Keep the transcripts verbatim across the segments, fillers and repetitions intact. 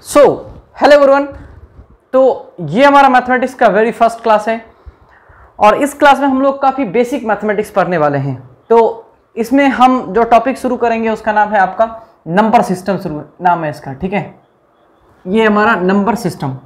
So hello everyone, तो ये हमारा मैथमेटिक्स का वेरी फर्स्ट क्लास है और इस क्लास में हम लोग काफ़ी बेसिक मैथमेटिक्स पढ़ने वाले हैं। तो इसमें हम जो टॉपिक शुरू करेंगे उसका नाम है आपका नंबर सिस्टम। शुरू नाम है इसका, ठीक है। ये हमारा नंबर सिस्टम।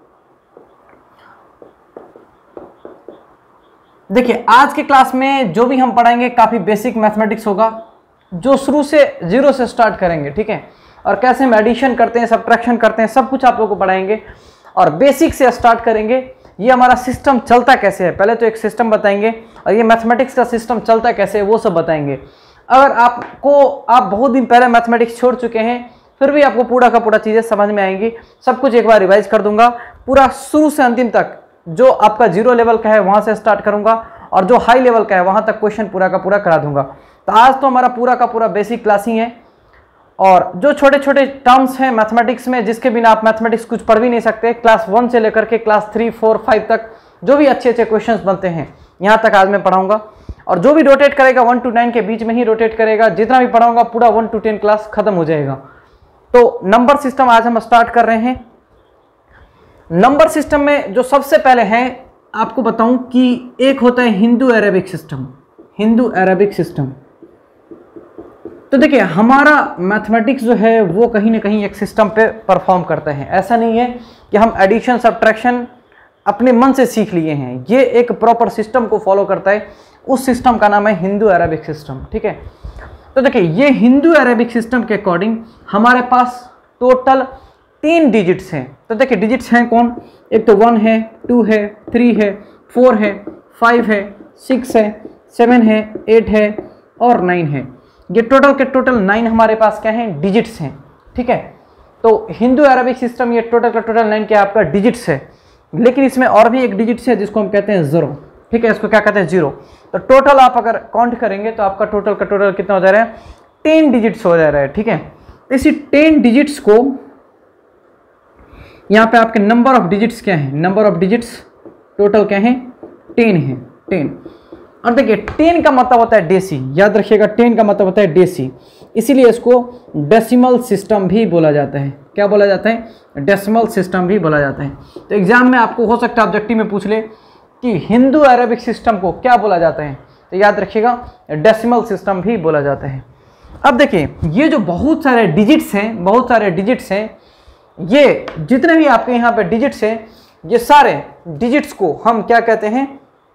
देखिए आज के क्लास में जो भी हम पढ़ाएंगे काफ़ी बेसिक मैथमेटिक्स होगा, जो शुरू से जीरो से स्टार्ट करेंगे, ठीक है। और कैसे हम एडिशन करते हैं, सब्ट्रैक्शन करते हैं, सब कुछ आप लोगों को पढ़ाएंगे और बेसिक से स्टार्ट करेंगे। ये हमारा सिस्टम चलता कैसे है, पहले तो एक सिस्टम बताएंगे और ये मैथमेटिक्स का सिस्टम चलता कैसे है वो सब बताएंगे। अगर आपको आप बहुत दिन पहले मैथमेटिक्स छोड़ चुके हैं फिर भी आपको पूरा का पूरा चीज़ें समझ में आएंगी। सब कुछ एक बार रिवाइज कर दूंगा, पूरा शुरू से अंतिम तक। जो आपका जीरो लेवल का है वहाँ से स्टार्ट करूंगा और जो हाई लेवल का है वहाँ तक क्वेश्चन पूरा का पूरा करा दूंगा। तो आज तो हमारा पूरा का पूरा बेसिक क्लास ही है और जो छोटे छोटे टर्म्स हैं मैथमेटिक्स में जिसके बिना आप मैथमेटिक्स कुछ पढ़ भी नहीं सकते, क्लास वन से लेकर के क्लास थ्री फोर फाइव तक जो भी अच्छे अच्छे क्वेश्चंस बनते हैं यहाँ तक आज मैं पढ़ाऊंगा। और जो भी रोटेट करेगा वन टू नाइन के बीच में ही रोटेट करेगा, जितना भी पढ़ाऊंगा पूरा वन टू टेन क्लास खत्म हो जाएगा। तो नंबर सिस्टम आज हम स्टार्ट कर रहे हैं। नंबर सिस्टम में जो सबसे पहले है आपको बताऊं कि एक होता है Hindu Arabic system. Hindu Arabic system, तो देखिए हमारा मैथमेटिक्स जो है वो कहीं ना कहीं एक सिस्टम पे परफॉर्म करता है। ऐसा नहीं है कि हम एडिशन सब्ट्रैक्शन अपने मन से सीख लिए हैं, ये एक प्रॉपर सिस्टम को फॉलो करता है। उस सिस्टम का नाम है हिंदू अरेबिक सिस्टम, ठीक है। तो देखिए ये हिंदू अरेबिक सिस्टम के अकॉर्डिंग हमारे पास टोटल तीन डिजिट्स हैं। तो देखिए डिजिट्स हैं कौन, एक तो वन है, टू है, थ्री है, फोर है, फाइव है, सिक्स है, सेवन है, एट है और नाइन है। ये टोटल के टोटल नाइन हमारे पास क्या हैं, डिजिट्स हैं, ठीक है। तो हिंदू अरेबिक सिस्टम ये टोटल का टोटल नाइन क्या आपका डिजिट्स है, लेकिन इसमें और भी एक डिजिट्स है जिसको हम कहते हैं जीरो, ठीक है। इसको क्या कहते हैं, जीरो। तो टोटल आप अगर काउंट करेंगे तो आपका टोटल का टोटल कितना हो जा रहा है, टेन डिजिट्स हो जा रहा है, ठीक है। इसी टेन डिजिट्स को यहाँ पे आपके नंबर ऑफ डिजिट्स क्या है, नंबर ऑफ डिजिट्स टोटल क्या है, टेन है, टेन। और देखिए टेन का मतलब होता है डेसी, याद रखिएगा टेन का मतलब होता है डेसी, इसीलिए इसको डेसिमल सिस्टम भी बोला जाता है। क्या बोला जाता है, डेसिमल सिस्टम भी बोला जाता है। तो एग्जाम में आपको हो सकता है ऑब्जेक्टिव में पूछ ले कि हिंदू अरेबिक सिस्टम को क्या बोला जाता है, तो याद रखिएगा डेसिमल सिस्टम भी बोला जाता है। अब देखिए ये जो बहुत सारे डिजिट्स हैं, बहुत सारे डिजिट्स हैं, ये जितने भी आपके यहाँ पे डिजिट्स हैं, ये सारे डिजिट्स को हम क्या कहते हैं,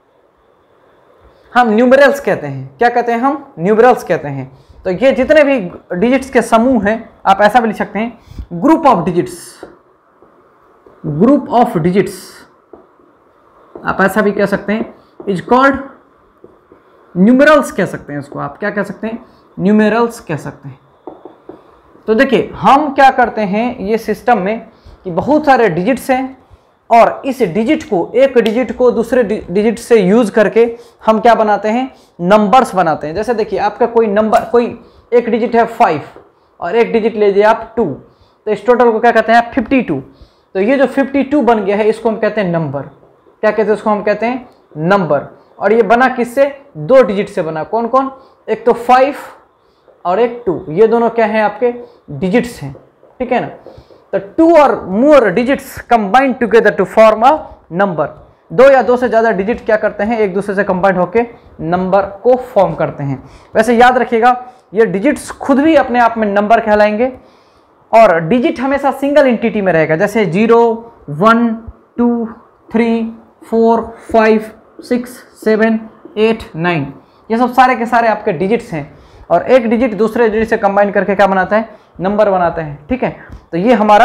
हम न्यूमरल्स कहते हैं। क्या कहते हैं, हम न्यूमरल्स कहते हैं। तो ये जितने भी डिजिट्स के समूह हैं, आप ऐसा भी लिख सकते हैं, group of digits, group of digits आप ऐसा भी कह सकते हैं, इज कॉल्ड न्यूमरल्स कह सकते हैं इसको। आप क्या कह सकते हैं, न्यूमरल्स कह सकते हैं। तो देखिए हम क्या करते हैं ये सिस्टम में कि बहुत सारे डिजिट्स हैं और इस डिजिट को, एक डिजिट को दूसरे डिजिट से यूज करके हम क्या बनाते हैं, नंबर्स बनाते हैं। जैसे देखिए आपका कोई नंबर, कोई एक डिजिट है फाइव और एक डिजिट ले लीजिए आप टू, तो इस टोटल को क्या कहते हैं, फिफ्टी टू। तो ये जो फिफ्टी टू बन गया है इसको हम कहते हैं नंबर। क्या कहते हैं, इसको हम कहते हैं नंबर। और ये बना किससे, दो डिजिट से बना। कौन कौन, एक तो फाइव और एक टू, ये दोनों क्या हैं आपके डिजिट्स हैं, ठीक है ना। तो टू और more digits combined together to form a number. दो या दो से ज़्यादा डिजिट क्या करते हैं, एक दूसरे से कंबाइंड होकर नंबर को फॉर्म करते हैं। वैसे याद रखिएगा ये डिजिट्स खुद भी अपने आप में नंबर कहलाएंगे और डिजिट हमेशा सिंगल एंटिटी में रहेगा। जैसे zero, one, two, three, four, five, six, seven, eight, nine, ये सब सारे के सारे आपके डिजिट्स हैं और एक डिजिट दूसरे डिजिट से कंबाइन करके क्या बनाता है, नंबर बनाता है, ठीक है। तो ये हमारा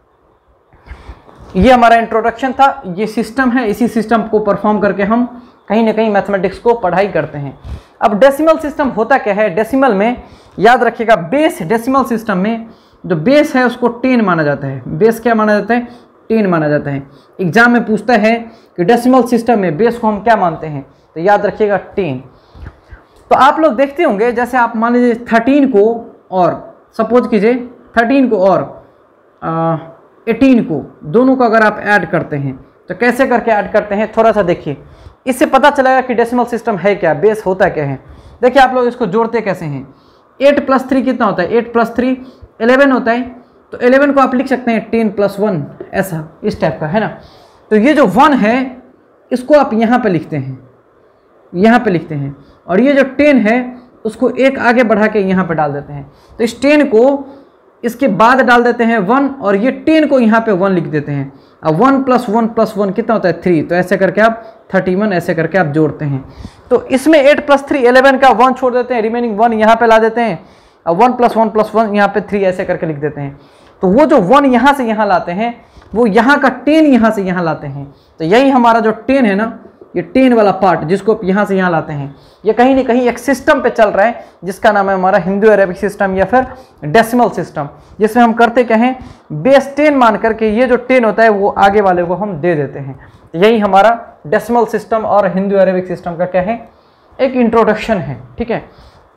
ये हमारा इंट्रोडक्शन था। ये सिस्टम है, इसी सिस्टम को परफॉर्म करके हम कहीं ना कहीं मैथमेटिक्स को पढ़ाई करते हैं। अब डेसिमल सिस्टम होता क्या है, डेसिमल में याद रखिएगा बेस, डेसिमल सिस्टम में जो बेस है उसको टेन माना जाता है। बेस क्या माना जाता है, टेन माना जाता है। एग्जाम में पूछता है कि डेसिमल सिस्टम में बेस को हम क्या मानते हैं, तो याद रखिएगा टेन। तो आप लोग देखते होंगे जैसे आप मान लीजिए थर्टीन को और सपोज कीजिए थर्टीन को और एटीन को, दोनों को अगर आप ऐड करते हैं तो कैसे करके ऐड करते हैं, थोड़ा सा देखिए, इससे पता चलेगा कि डेसिमल सिस्टम है क्या, बेस होता क्या है। देखिए आप लोग इसको जोड़ते कैसे हैं, एट प्लस थ्री कितना होता है, एट प्लस थ्री इलेवन होता है तो इलेवन को आप लिख सकते हैं टेन प्लस वन, ऐसा इस टाइप का है ना। तो ये जो वन है इसको आप यहाँ पे लिखते हैं, यहाँ पे लिखते हैं, और ये जो टेन है उसको एक आगे बढ़ा के यहाँ पे डाल देते हैं। तो इस टेन को इसके बाद डाल देते हैं वन, और ये टेन को यहाँ पे वन लिख देते हैं। अब one plus one plus one कितना होता है? थ्री। तो ऐसे करके आप थर्टी वन ऐसे करके आप जोड़ते हैं। तो इसमें एट प्लस थ्री इलेवन का वन छोड़ देते हैं, रिमेनिंग वन यहाँ पे ला देते हैं। अब one plus one plus one यहाँ पे थ्री ऐसे करके लिख देते हैं। तो वो जो वन यहाँ से यहाँ लाते हैं वो यहाँ का टेन यहाँ से यहाँ लाते हैं। तो यही हमारा जो टेन है ना, ये टेन वाला पार्ट जिसको आप यहाँ से यहाँ लाते हैं, ये कहीं ना कहीं एक सिस्टम पे चल रहा है जिसका नाम है हमारा हिंदू अरेबिक सिस्टम या फिर डेसिमल सिस्टम, जिसमें हम करते क्या हैं, बेस टेन मान करके ये जो टेन होता है वो आगे वाले को हम दे देते हैं। तो यही हमारा डेसिमल सिस्टम और हिंदू अरेबिक सिस्टम का क्या है, एक इंट्रोडक्शन है। ठीक है,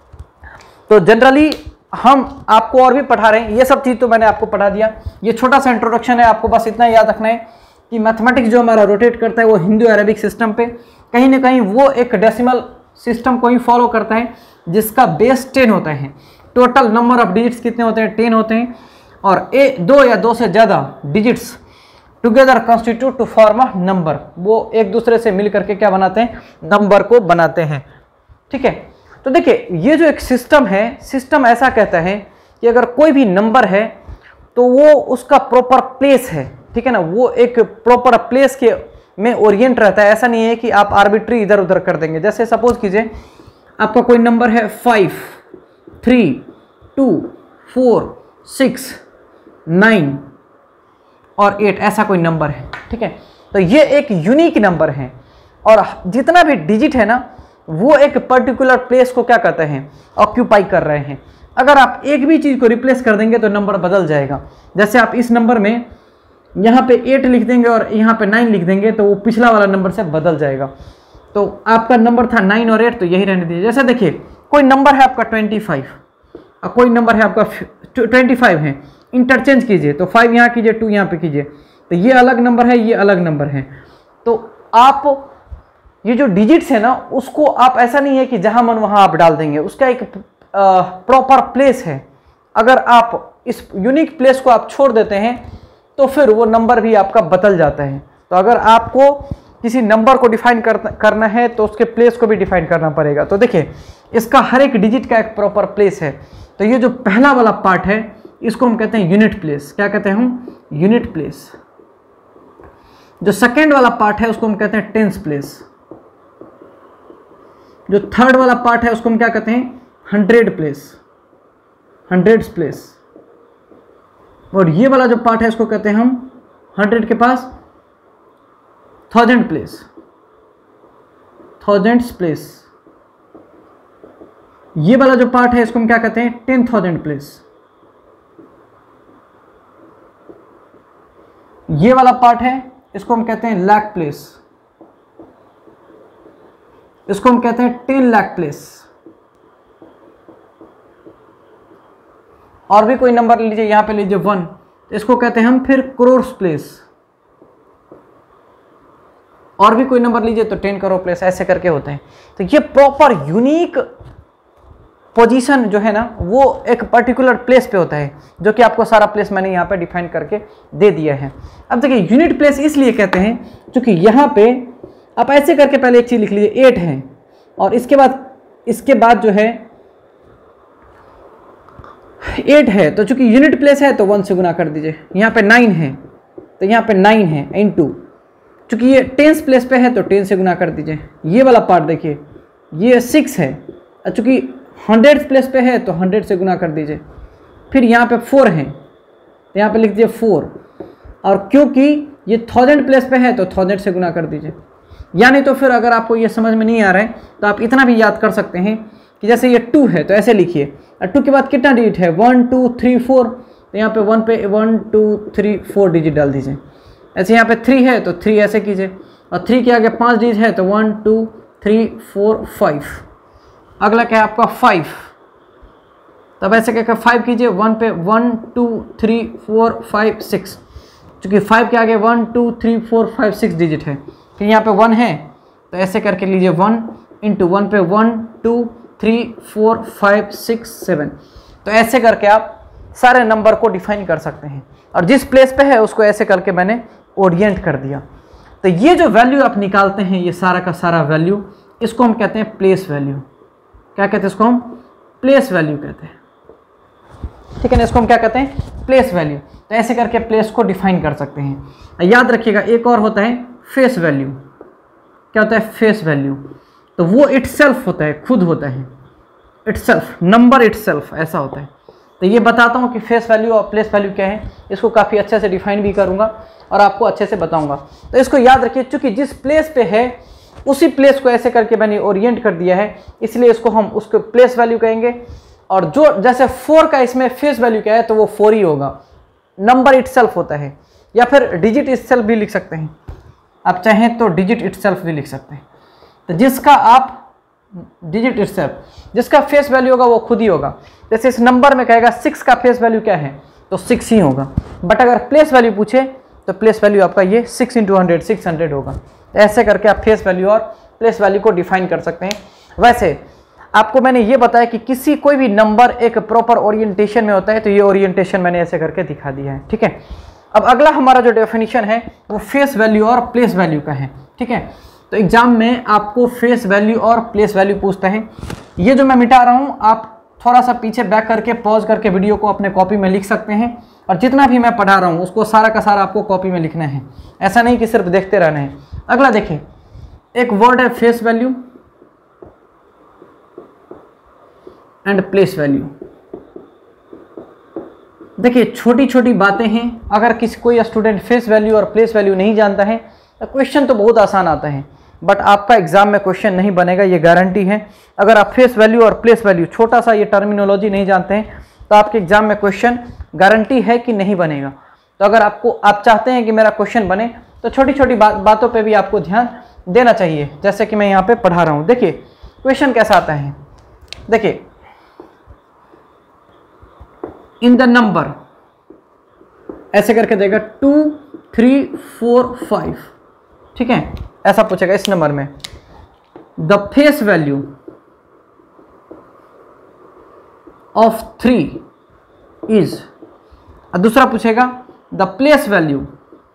तो जनरली हम आपको और भी पढ़ा रहे हैं, ये सब चीज़ तो मैंने आपको पढ़ा दिया। ये छोटा सा इंट्रोडक्शन है, आपको बस इतना याद रखना है कि मैथमेटिक्स जो हमारा रोटेट करता है वो हिंदू अरेबिक सिस्टम पे, कहीं ना कहीं वो एक डेसिमल सिस्टम को ही फॉलो करता है जिसका बेस टेन होता है। टोटल नंबर ऑफ डिजिट्स कितने होते हैं? टेन होते हैं, और ए दो या दो से ज़्यादा digits together constitute to form a number, वो एक दूसरे से मिल करके क्या बनाते हैं, नंबर को बनाते हैं। ठीक है, तो देखिए ये जो एक सिस्टम है, सिस्टम ऐसा कहता है कि अगर कोई भी नंबर है तो वो उसका प्रॉपर प्लेस है। ठीक है ना, वो एक प्रॉपर प्लेस के में ओरिएंट रहता है। ऐसा नहीं है कि आप आर्बिट्री इधर उधर कर देंगे। जैसे सपोज कीजिए आपका कोई नंबर है five, three, two, four, six, nine और एट, ऐसा कोई नंबर है। ठीक है, तो ये एक यूनिक नंबर है, और जितना भी डिजिट है ना वो एक पर्टिकुलर प्लेस को क्या कहते हैं, ऑक्यूपाई कर रहे हैं। अगर आप एक भी चीज़ को रिप्लेस कर देंगे तो नंबर बदल जाएगा। जैसे आप इस नंबर में यहाँ पे एट लिख देंगे और यहाँ पे नाइन लिख देंगे तो वो पिछला वाला नंबर से बदल जाएगा। तो आपका नंबर था नाइन और एट, तो यही रहने दीजिए। जैसे देखिए कोई नंबर है आपका ट्वेंटी फाइव और कोई नंबर है आपका ट्वेंटी फाइव है, इंटरचेंज कीजिए, तो फाइव यहाँ कीजिए, टू यहाँ पे कीजिए, तो ये अलग नंबर है, ये अलग नंबर है। तो आप ये जो डिजिट्स है ना उसको आप ऐसा नहीं है कि जहाँ मन वहाँ आप डाल देंगे, उसका एक प्रॉपर प्लेस है। अगर आप इस यूनिक प्लेस को आप छोड़ देते हैं तो फिर वो नंबर भी आपका बदल जाता है। तो अगर आपको किसी नंबर को डिफाइन कर, करना है तो उसके प्लेस को भी डिफाइन करना पड़ेगा। तो देखिए इसका हर एक डिजिट का एक प्रॉपर प्लेस है। तो ये जो पहला वाला पार्ट है इसको हम कहते हैं यूनिट प्लेस। क्या कहते हैं हम? Unit place. जो सेकेंड वाला पार्ट है उसको हम कहते हैं टेंस प्लेस। जो थर्ड वाला पार्ट है उसको हम क्या कहते हैं? Hundred place, hundreds place. और ये वाला जो पार्ट है इसको कहते हैं हम हंड्रेड के पास थाउजेंड प्लेस, थाउजेंड्स प्लेस। ये वाला जो पार्ट है इसको हम क्या कहते हैं? Ten thousand place. ये वाला पार्ट है इसको हम कहते हैं लाख प्लेस, इसको हम कहते हैं टेन लाख प्लेस। और भी कोई नंबर लीजिए, यहां पे लीजिए वन, इसको कहते हैं हम फिर करोड़ प्लेस। और भी कोई नंबर लीजिए तो टेन करोड़ प्लेस, ऐसे करके होते हैं। तो ये प्रॉपर यूनिक पोजीशन जो है ना वो एक पर्टिकुलर प्लेस पे होता है, जो कि आपको सारा प्लेस मैंने यहाँ पे डिफाइन करके दे दिया है। अब देखिए यूनिट प्लेस इसलिए कहते हैं क्योंकि यहाँ पे आप ऐसे करके पहले एक चीज लिख लीजिए, एट है और इसके बाद इसके बाद जो है एट है, तो चूंकि यूनिट प्लेस है तो वन से गुना कर दीजिए। यहाँ पे नाइन है तो यहाँ पे नाइन है इन टू, चूंकि ये टेंस प्लेस पे है तो टेन से गुना कर दीजिए। ये वाला पार्ट देखिए ये सिक्स है, चूंकि हंड्रेड प्लेस पे है तो हंड्रेड से गुना कर दीजिए। फिर यहाँ पे फोर है तो यहाँ पे लिख दीजिए फोर, और क्योंकि ये थाउजेंड प्लेस पे है तो थाउजेंड से गुना कर दीजिए। यानी तो फिर अगर आपको ये समझ में नहीं आ रहा है तो आप इतना भी याद कर सकते हैं कि जैसे ये टू है तो ऐसे लिखिए, और टू के बाद कितना डिजिट है? वन टू थ्री फोर, तो यहाँ पे वन पे one two three four digit डाल दीजिए। ऐसे यहाँ पे थ्री है तो थ्री ऐसे कीजिए, और थ्री के आगे पाँच डिजिट है तो one two three four five. अगला क्या है आपका? फाइव, तब ऐसे क्या फाइव कीजिए, वन पे one two three four five six, चूँकि फाइव के आगे one two three four five six digit है। फिर यहाँ पे वन है तो ऐसे करके लीजिए वन इंटू वन पे one two three four five six seven. तो ऐसे करके आप सारे नंबर को डिफाइन कर सकते हैं, और जिस प्लेस पे है उसको ऐसे करके मैंने ओरिएंट कर दिया। तो ये जो वैल्यू आप निकालते हैं, ये सारा का सारा वैल्यू, इसको हम कहते हैं प्लेस वैल्यू। क्या कहते हैं इसको? हम प्लेस वैल्यू कहते हैं, ठीक है ना। इसको हम क्या कहते हैं? Place value. तो ऐसे करके प्लेस को डिफाइन कर सकते हैं। याद रखिएगा एक और होता है फेस वैल्यू। क्या होता है? Face value. तो वो इटसेल्फ होता है, खुद होता है, इटसेल्फ, नंबर इटसेल्फ, ऐसा होता है। तो ये बताता हूँ कि फेस वैल्यू और प्लेस वैल्यू क्या है, इसको काफ़ी अच्छे से डिफाइन भी करूँगा और आपको अच्छे से बताऊँगा। तो इसको याद रखिए, चूँकि जिस प्लेस पे है उसी प्लेस को ऐसे करके मैंने ओरिएंट कर दिया है, इसलिए इसको हम उसको प्लेस वैल्यू कहेंगे। और जो जैसे फोर का इसमें फेस वैल्यू क्या है, तो वो फोर ही होगा, नंबर इटसेल्फ होता है, या फिर डिजिट इटसेल्फ भी लिख सकते हैं, आप चाहें तो डिजिट इटसेल्फ भी लिख सकते हैं। तो जिसका आप डिजिट इटसेल्फ, जिसका फेस वैल्यू होगा वो खुद ही होगा। जैसे इस नंबर में कहेगा सिक्स का फेस वैल्यू क्या है, तो सिक्स ही होगा। बट अगर प्लेस वैल्यू पूछे तो प्लेस वैल्यू आपका ये six into hundred six hundred होगा। ऐसे करके आप फेस वैल्यू और प्लेस वैल्यू को डिफाइन कर सकते हैं। वैसे आपको मैंने ये बताया कि किसी कोई भी नंबर एक प्रॉपर ओरिएंटेशन में होता है, तो ये ओरिएंटेशन मैंने ऐसे करके दिखा दिया है, ठीक है। अब अगला हमारा जो डेफिनेशन है वो फेस वैल्यू और प्लेस वैल्यू का है, ठीक है। तो एग्जाम में आपको फेस वैल्यू और प्लेस वैल्यू पूछता है। ये जो मैं मिटा रहा हूँ, आप थोड़ा सा पीछे बैक करके पॉज करके वीडियो को अपने कॉपी में लिख सकते हैं, और जितना भी मैं पढ़ा रहा हूँ उसको सारा का सारा आपको कॉपी में लिखना है, ऐसा नहीं कि सिर्फ देखते रहना है। अगला देखिए, एक वर्ड है face value and place value. देखिए छोटी छोटी बातें हैं, अगर किसी कोई स्टूडेंट फेस वैल्यू और प्लेस वैल्यू नहीं जानता है तो क्वेश्चन तो बहुत आसान आता है, बट आपका एग्जाम में क्वेश्चन नहीं बनेगा, ये गारंटी है। अगर आप फेस वैल्यू और प्लेस वैल्यू छोटा सा ये टर्मिनोलॉजी नहीं जानते हैं तो आपके एग्जाम में क्वेश्चन गारंटी है कि नहीं बनेगा। तो अगर आपको आप चाहते हैं कि मेरा क्वेश्चन बने तो छोटी छोटी बात बातों पे भी आपको ध्यान देना चाहिए, जैसे कि मैं यहाँ पे पढ़ा रहा हूँ। देखिए क्वेश्चन कैसा आता है, देखिए इन द नंबर, ऐसे करके देगा टू थ्री फोर फाइव, ठीक है, ऐसा पूछेगा इस नंबर में। The face value of three is, दूसरा पूछेगा the place value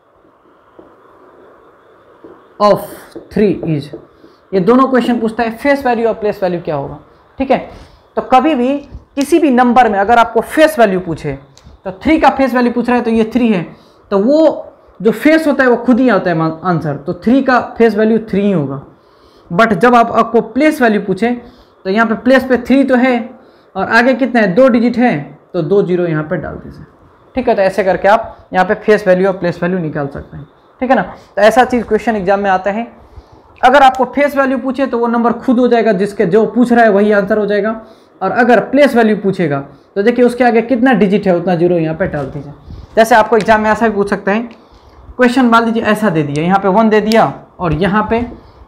of three is. ये दोनों क्वेश्चन पूछता है फेस वैल्यू और प्लेस वैल्यू क्या होगा, ठीक है। तो कभी भी किसी भी नंबर में अगर आपको फेस वैल्यू पूछे, तो थ्री का फेस वैल्यू पूछ रहा है तो ये थ्री है, तो वो जो फेस होता है वो खुद ही आता है आंसर, तो थ्री का फेस वैल्यू थ्री ही होगा। बट जब आप आपको प्लेस वैल्यू पूछे तो यहाँ पे प्लेस पे थ्री तो है और आगे कितना है, दो डिजिट है, तो दो जीरो यहाँ पे डाल दीजिए, ठीक है। तो ऐसे करके आप यहाँ पे फेस वैल्यू और प्लेस वैल्यू निकाल सकते हैं, ठीक है ना। तो ऐसा चीज़ क्वेश्चन एग्जाम में आता है। अगर आपको फेस वैल्यू पूछे तो वो नंबर खुद हो जाएगा, जिसके जो पूछ रहा है वही आंसर हो जाएगा। और अगर प्लेस वैल्यू पूछेगा तो देखिए उसके आगे कितना डिजिट है उतना जीरो यहाँ पे डाल दीजिए। जैसे आपको एग्जाम में ऐसा भी पूछ सकते हैं, क्वेश्चन मान लीजिए ऐसा दे दिया, यहाँ पे वन दे दिया और यहाँ पे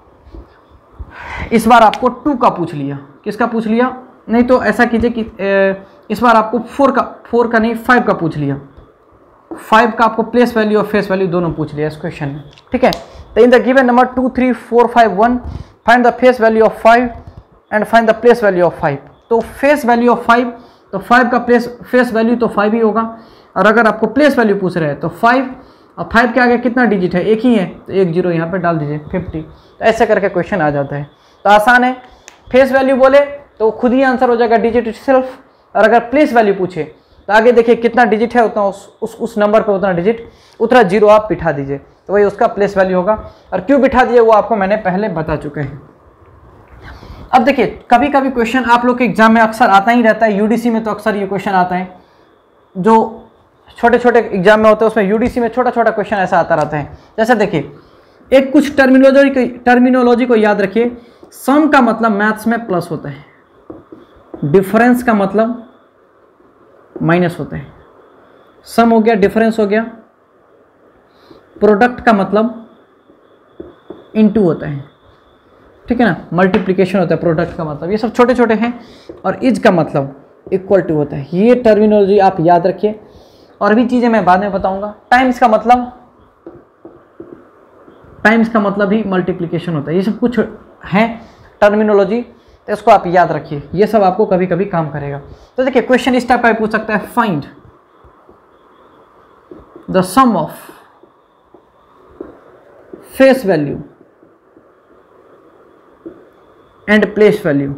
इस बार आपको टू का पूछ लिया, किसका पूछ लिया, नहीं तो ऐसा कीजिए कि इस बार आपको फोर का फोर का नहीं फाइव का पूछ लिया, फाइव का आपको प्लेस वैल्यू और फेस वैल्यू दोनों पूछ लिया इस क्वेश्चन में, ठीक है। तो in the given number two three four five one find the face value of five and find the place value of five. तो फेस वैल्यू ऑफ फाइव, तो फाइव का प्लेस फेस वैल्यू तो five ही होगा, और अगर आपको place value पूछ रहे हैं तो फाइव, और फाइव के आगे कितना डिजिट है, एक ही है, तो एक जीरो यहाँ पे डाल दीजिए, फिफ्टी। तो ऐसे करके क्वेश्चन आ जाता है। तो आसान है, फेस वैल्यू बोले तो खुद ही आंसर हो जाएगा डिजिट इटसेल्फ, और अगर प्लेस वैल्यू पूछे तो आगे देखिए कितना डिजिट है उतना उस उस, उस नंबर पे उतना डिजिट, उतना जीरो आप बिठा दीजिए, तो वही उसका प्लेस वैल्यू होगा। और क्यों बिठा दिए वो आपको मैंने पहले बता चुके हैं। अब देखिए कभी कभी क्वेश्चन आप लोग के एग्जाम में अक्सर आता ही रहता है, यूडीसी में तो अक्सर ये क्वेश्चन आता है, जो छोटे छोटे एग्जाम में होते हैं उसमें यूडीसी में छोटा छोटा क्वेश्चन ऐसा आता रहता है। जैसे देखिए एक कुछ टर्मिनोलॉजी को टर्मिनोलॉजी को याद रखिए। सम का मतलब मैथ्स में प्लस होता है, डिफरेंस का मतलब माइनस होता है। सम हो गया, डिफरेंस हो गया, प्रोडक्ट का मतलब इनटू होता है, ठीक है ना, मल्टीप्लिकेशन होता है प्रोडक्ट का मतलब, ये सब छोटे छोटे हैं। और इज का मतलब इक्वल टू होता है। ये टर्मिनोलॉजी आप याद रखिए, और भी चीज़ें मैं बाद में बताऊंगा। टाइम्स का मतलब टाइम्स का मतलब भी मल्टीप्लिकेशन होता है। ये सब कुछ है टर्मिनोलॉजी, तो इसको आप याद रखिए, ये सब आपको कभी कभी काम करेगा। तो देखिए क्वेश्चन इस टाइप का पूछ सकता है, find the sum of face value and place value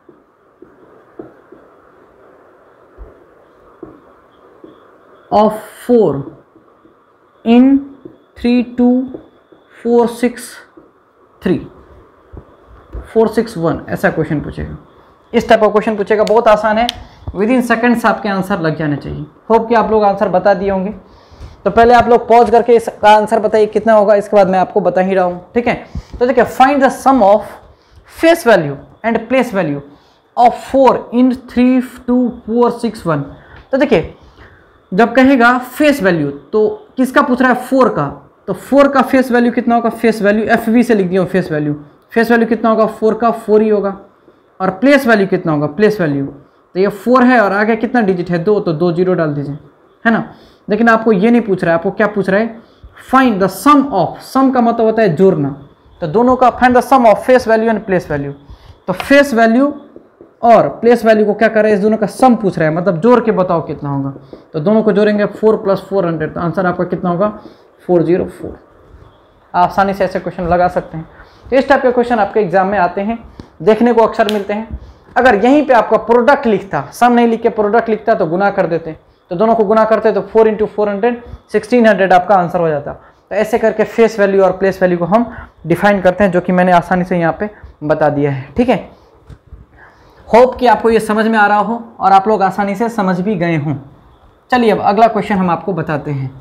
of four in three two four six three four six one, ऐसा क्वेश्चन पूछेगा। इस टाइप का क्वेश्चन पूछेगा, बहुत आसान है, विद इन सेकेंड्स आपके आंसर लग जाने चाहिए। होप कि आप लोग आंसर बता दिए होंगे। तो पहले आप लोग पॉज करके इसका आंसर बताइए कितना होगा, इसके बाद मैं आपको बता ही रहा हूँ, ठीक है। तो देखिए, find the sum of face value and place value of four in three two four six one. तो देखिए, जब कहेगा फेस वैल्यू तो किसका पूछ रहा है, फोर का। तो फोर का फेस वैल्यू कितना होगा, फेस वैल्यू एफ वी से लिख दिया फेस वैल्यू। फेस वैल्यू कितना होगा, फोर का फोर ही होगा। और प्लेस वैल्यू कितना होगा, प्लेस वैल्यू तो ये फोर है और आगे कितना डिजिट है, दो, तो दो जीरो डाल दीजिए, है ना। लेकिन आपको ये नहीं पूछ रहा है, आपको क्या पूछ रहा है, find the sum of. Sum का मतलब होता है जोड़ना, तो दोनों का find the sum of face value and place value. तो फेस वैल्यू और प्लेस वैल्यू को क्या कर रहे हैं, इस दोनों का सम पूछ रहे हैं, मतलब जोड़ के बताओ कितना होगा। तो दोनों को जोड़ेंगे, फोर प्लस फोर हंड्रेड, तो आंसर आपका कितना होगा, फोर जीरो फोर। आप आसानी से ऐसे क्वेश्चन लगा सकते हैं। तो इस टाइप के क्वेश्चन आपके एग्जाम में आते हैं, देखने को अक्सर मिलते हैं। अगर यहीं पे आपका प्रोडक्ट लिखता, सम नहीं लिख के प्रोडक्ट लिखता तो गुना कर देते, तो दोनों को गुना करते तो four into four hundred sixteen hundred आपका आंसर हो जाता। तो ऐसे करके फेस वैल्यू और प्लेस वैल्यू को हम डिफाइन करते हैं, जो कि मैंने आसानी से यहाँ पे बता दिया है, ठीक है। होप कि आपको ये समझ में आ रहा हो और आप लोग आसानी से समझ भी गए हों। चलिए अब अगला क्वेश्चन हम आपको बताते हैं।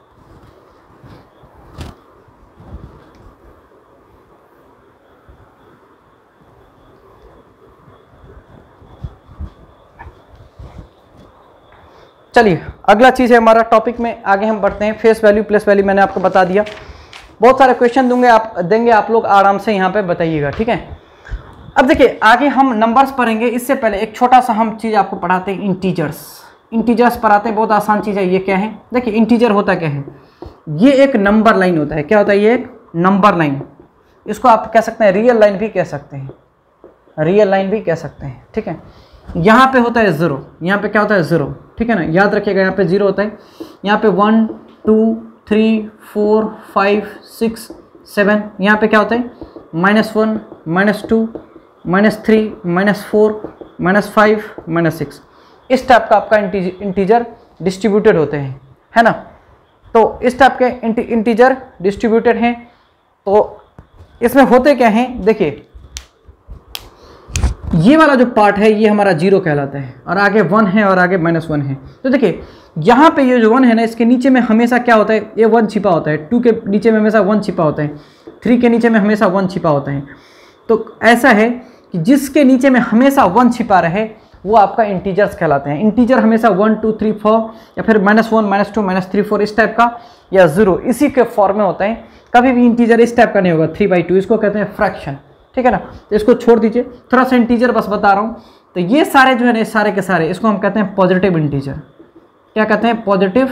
चलिए अगला चीज़ है हमारा टॉपिक में, आगे हम बढ़ते हैं। फेस वैल्यू प्लेस वैल्यू मैंने आपको बता दिया। बहुत सारे क्वेश्चन दूंगे, आप देंगे, आप लोग आराम से यहाँ पे बताइएगा, ठीक है। अब देखिए, आगे हम नंबर्स पढ़ेंगे, इससे पहले एक छोटा सा हम चीज़ आपको पढ़ाते हैं, इंटीजर्स। इंटीजर्स पढ़ाते हैं, बहुत आसान चीज़ है। ये क्या है, देखिए इंटीजर होता क्या है, ये एक नंबर लाइन होता है। क्या होता है, ये एक नंबर लाइन। इसको आप कह सकते हैं रियल लाइन भी कह सकते हैं, रियल लाइन भी कह सकते हैं, ठीक है। यहाँ पे होता है ज़ीरो, यहाँ पे क्या होता है, ज़ीरो, ठीक है ना, याद रखिएगा। यहाँ पे जीरो होता है, यहाँ पे one two three four five six seven, यहाँ पे क्या होता है, minus one minus two minus three minus four minus five minus six. इस टाइप का आपका इंटीजर डिस्ट्रीब्यूटेड होते हैं, है ना। तो इस टाइप के इंटीजर डिस्ट्रीब्यूटेड हैं। तो इसमें होते क्या हैं, देखिए ये वाला जो पार्ट है ये हमारा जीरो कहलाता है, और आगे वन है और आगे माइनस वन है। तो देखिए यहाँ पे ये जो वन है ना, इसके नीचे में हमेशा क्या होता है, ये वन छिपा होता है। टू के नीचे में हमेशा वन छिपा होता है, थ्री के नीचे में हमेशा वन छिपा होता है। तो ऐसा है कि जिसके नीचे में हमेशा वन छिपा रहे वो आपका इंटीजर्स कहलाते हैं। इंटीजर हमेशा वन टू थ्री फोर या फिर minus one minus two minus three four इस टाइप का, या जीरो, इसी के फॉर्म में होता है। कभी भी इंटीजर इस टाइप का नहीं होगा, थ्री बाई टू, इसको कहते हैं फ्रैक्शन, ठीक है ना। तो इसको छोड़ दीजिए, थोड़ा सा इंटीजर बस बता रहा हूँ। तो ये सारे जो है ना, सारे के सारे, इसको हम कहते हैं पॉजिटिव इंटीजर। क्या कहते हैं, पॉजिटिव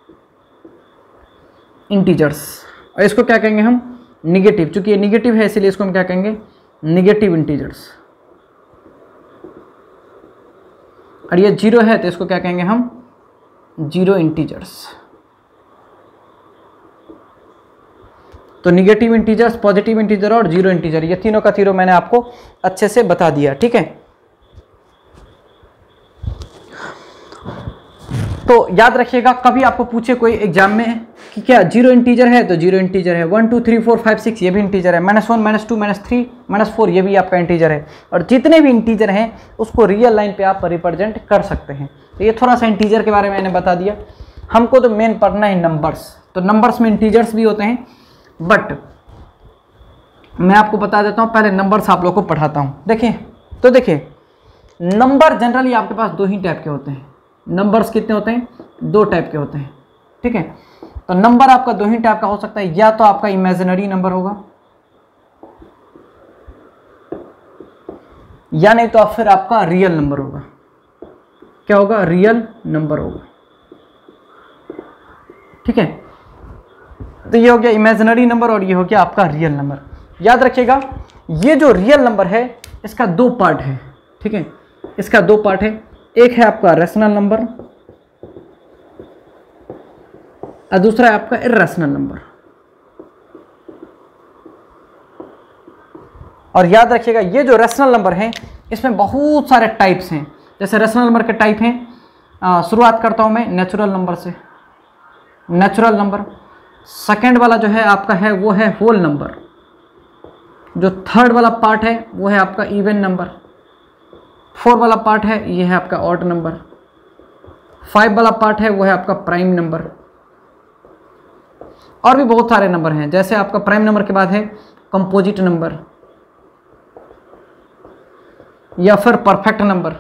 इंटीजर्स। और इसको क्या कहेंगे हम, निगेटिव। चूंकि ये निगेटिव है इसीलिए इसको हम क्या कहेंगे, निगेटिव इंटीजर्स। और ये जीरो है तो इसको क्या कहेंगे हम, जीरो इंटीजर्स। तो निगेटिव इंटीजर्स, पॉजिटिव इंटीजर और जीरो इंटीजर, ये तीनों का तीनों मैंने आपको अच्छे से बता दिया, ठीक है। तो याद रखिएगा, कभी आपको पूछे कोई एग्जाम में कि क्या जीरो इंटीजर है, तो जीरो इंटीजर है। One two three four five six ये भी इंटीजर है। Minus one minus two minus three minus four ये भी आपका इंटीजर है। और जितने भी इंटीजर हैं उसको रियल लाइन पे आप रिप्रेजेंट कर सकते हैं। तो ये थोड़ा सा इंटीजर के बारे में मैंने बता दिया। हमको तो मेन पढ़ना है नंबर्स। तो नंबर्स में इंटीजर्स भी होते हैं, बट मैं आपको बता देता हूँ, पहले नंबर्स आप लोग को पढ़ाता हूँ। देखिए तो देखिए, नंबर जनरली आपके पास दो ही टाइप के होते हैं। नंबर्स कितने होते हैं, दो टाइप के होते हैं, ठीक है। तो नंबर आपका दो ही टाइप का हो सकता है, या तो आपका इमेजिनरी नंबर होगा, या नहीं तो फिर आपका रियल नंबर होगा। क्या होगा, रियल नंबर होगा, ठीक है। तो ये हो गया इमेजिनरी नंबर और ये हो गया आपका रियल नंबर। याद रखिएगा, ये जो रियल नंबर है इसका दो पार्ट है, ठीक है। इसका दो पार्ट है, एक है आपका रेशनल नंबर और दूसरा है आपका इर्रेशनल नंबर। और याद रखिएगा ये जो रेशनल नंबर हैं इसमें बहुत सारे टाइप्स हैं। जैसे रेशनल नंबर के टाइप हैं, शुरुआत करता हूं मैं नेचुरल नंबर से। नेचुरल नंबर सेकंड वाला जो है आपका है वो है होल नंबर। जो थर्ड वाला पार्ट है वो है आपका इवन नंबर। फोर वाला पार्ट है ये है आपका ऑड नंबर। फाइव वाला पार्ट है वो है आपका प्राइम नंबर। और भी बहुत सारे नंबर हैं, जैसे आपका प्राइम नंबर के बाद है कंपोजिट नंबर या फिर परफेक्ट नंबर।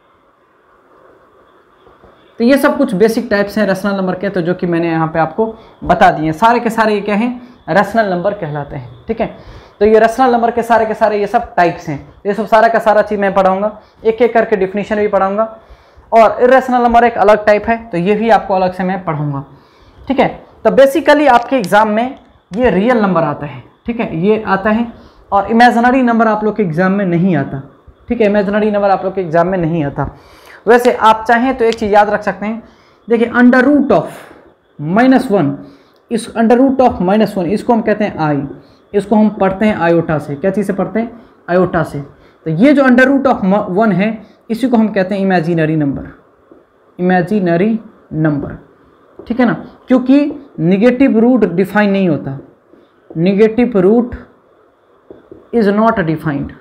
तो ये सब कुछ बेसिक टाइप्स हैं रेशनल नंबर के, तो जो कि मैंने यहाँ पे आपको बता दिए। सारे के सारे ये क्या हैं, रेशनल नंबर कहलाते हैं। ठीक है, तो ये रेशनल नंबर के सारे के सारे ये सब टाइप्स हैं। ये सब सारा का सारा चीज़ मैं पढ़ाऊंगा, एक एक करके डिफिनीशन भी पढ़ाऊंगा। और इर्रेशनल नंबर एक अलग टाइप है, तो ये भी आपको अलग से मैं पढ़ाऊंगा। ठीक है, तो बेसिकली आपके एग्जाम में ये रियल नंबर आता है। ठीक है, ये आता है। और इमेजिनरी नंबर आप लोग के एग्जाम में नहीं आता। ठीक है, इमेजिनरी नंबर आप लोग के एग्जाम में नहीं आता। वैसे आप चाहें तो एक चीज़ याद रख सकते हैं, देखिए under root of minus one, इस under root of minus one इसको हम कहते हैं आई। इसको हम पढ़ते हैं आयोटा से। क्या चीज़ से पढ़ते हैं, आयोटा से। तो ये जो अंडर रूट ऑफ वन है इसी को हम कहते हैं इमेजिनरी नंबर। इमेजिनरी नंबर, ठीक है ना, क्योंकि निगेटिव रूट डिफाइन नहीं होता। Negative root is not defined,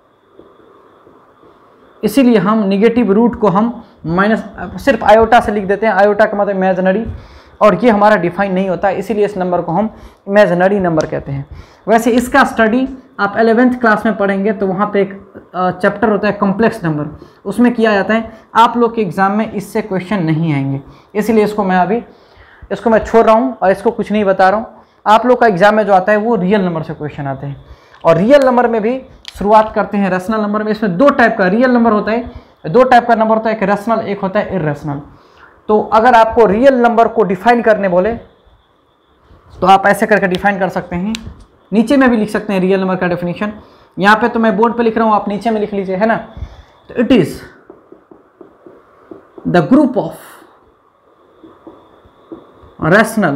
इसीलिए हम निगेटिव रूट को हम माइनस सिर्फ आयोटा से लिख देते हैं। आयोटा का मतलब इमेजिनरी, और ये हमारा डिफाइन नहीं होता, इसीलिए इस नंबर को हम इमेजिनरी नंबर कहते हैं। वैसे इसका स्टडी आप एलेवेंथ क्लास में पढ़ेंगे, तो वहाँ पे एक चैप्टर होता है कॉम्प्लेक्स नंबर, उसमें किया जाता है। आप लोग के एग्जाम में इससे क्वेश्चन नहीं आएंगे, इसीलिए इसको मैं अभी इसको मैं छोड़ रहा हूँ और इसको कुछ नहीं बता रहा हूँ। आप लोग का एग्जाम में जो आता है वो रियल नंबर से क्वेश्चन आते हैं। और रियल नंबर में भी शुरुआत करते हैं रेशनल नंबर में। इसमें दो टाइप का रियल नंबर होता है, दो टाइप का नंबर होता है, एक रेशनल, एक होता है इर्रेशनल। तो अगर आपको रियल नंबर को डिफाइन करने बोले तो आप ऐसे करके डिफाइन कर सकते हैं। नीचे में भी लिख सकते हैं रियल नंबर का डेफिनेशन। यहाँ पे तो मैं बोर्ड पे लिख रहा हूँ, आप नीचे में लिख लीजिए, है ना। तो it is the group of rational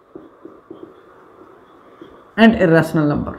and irrational number.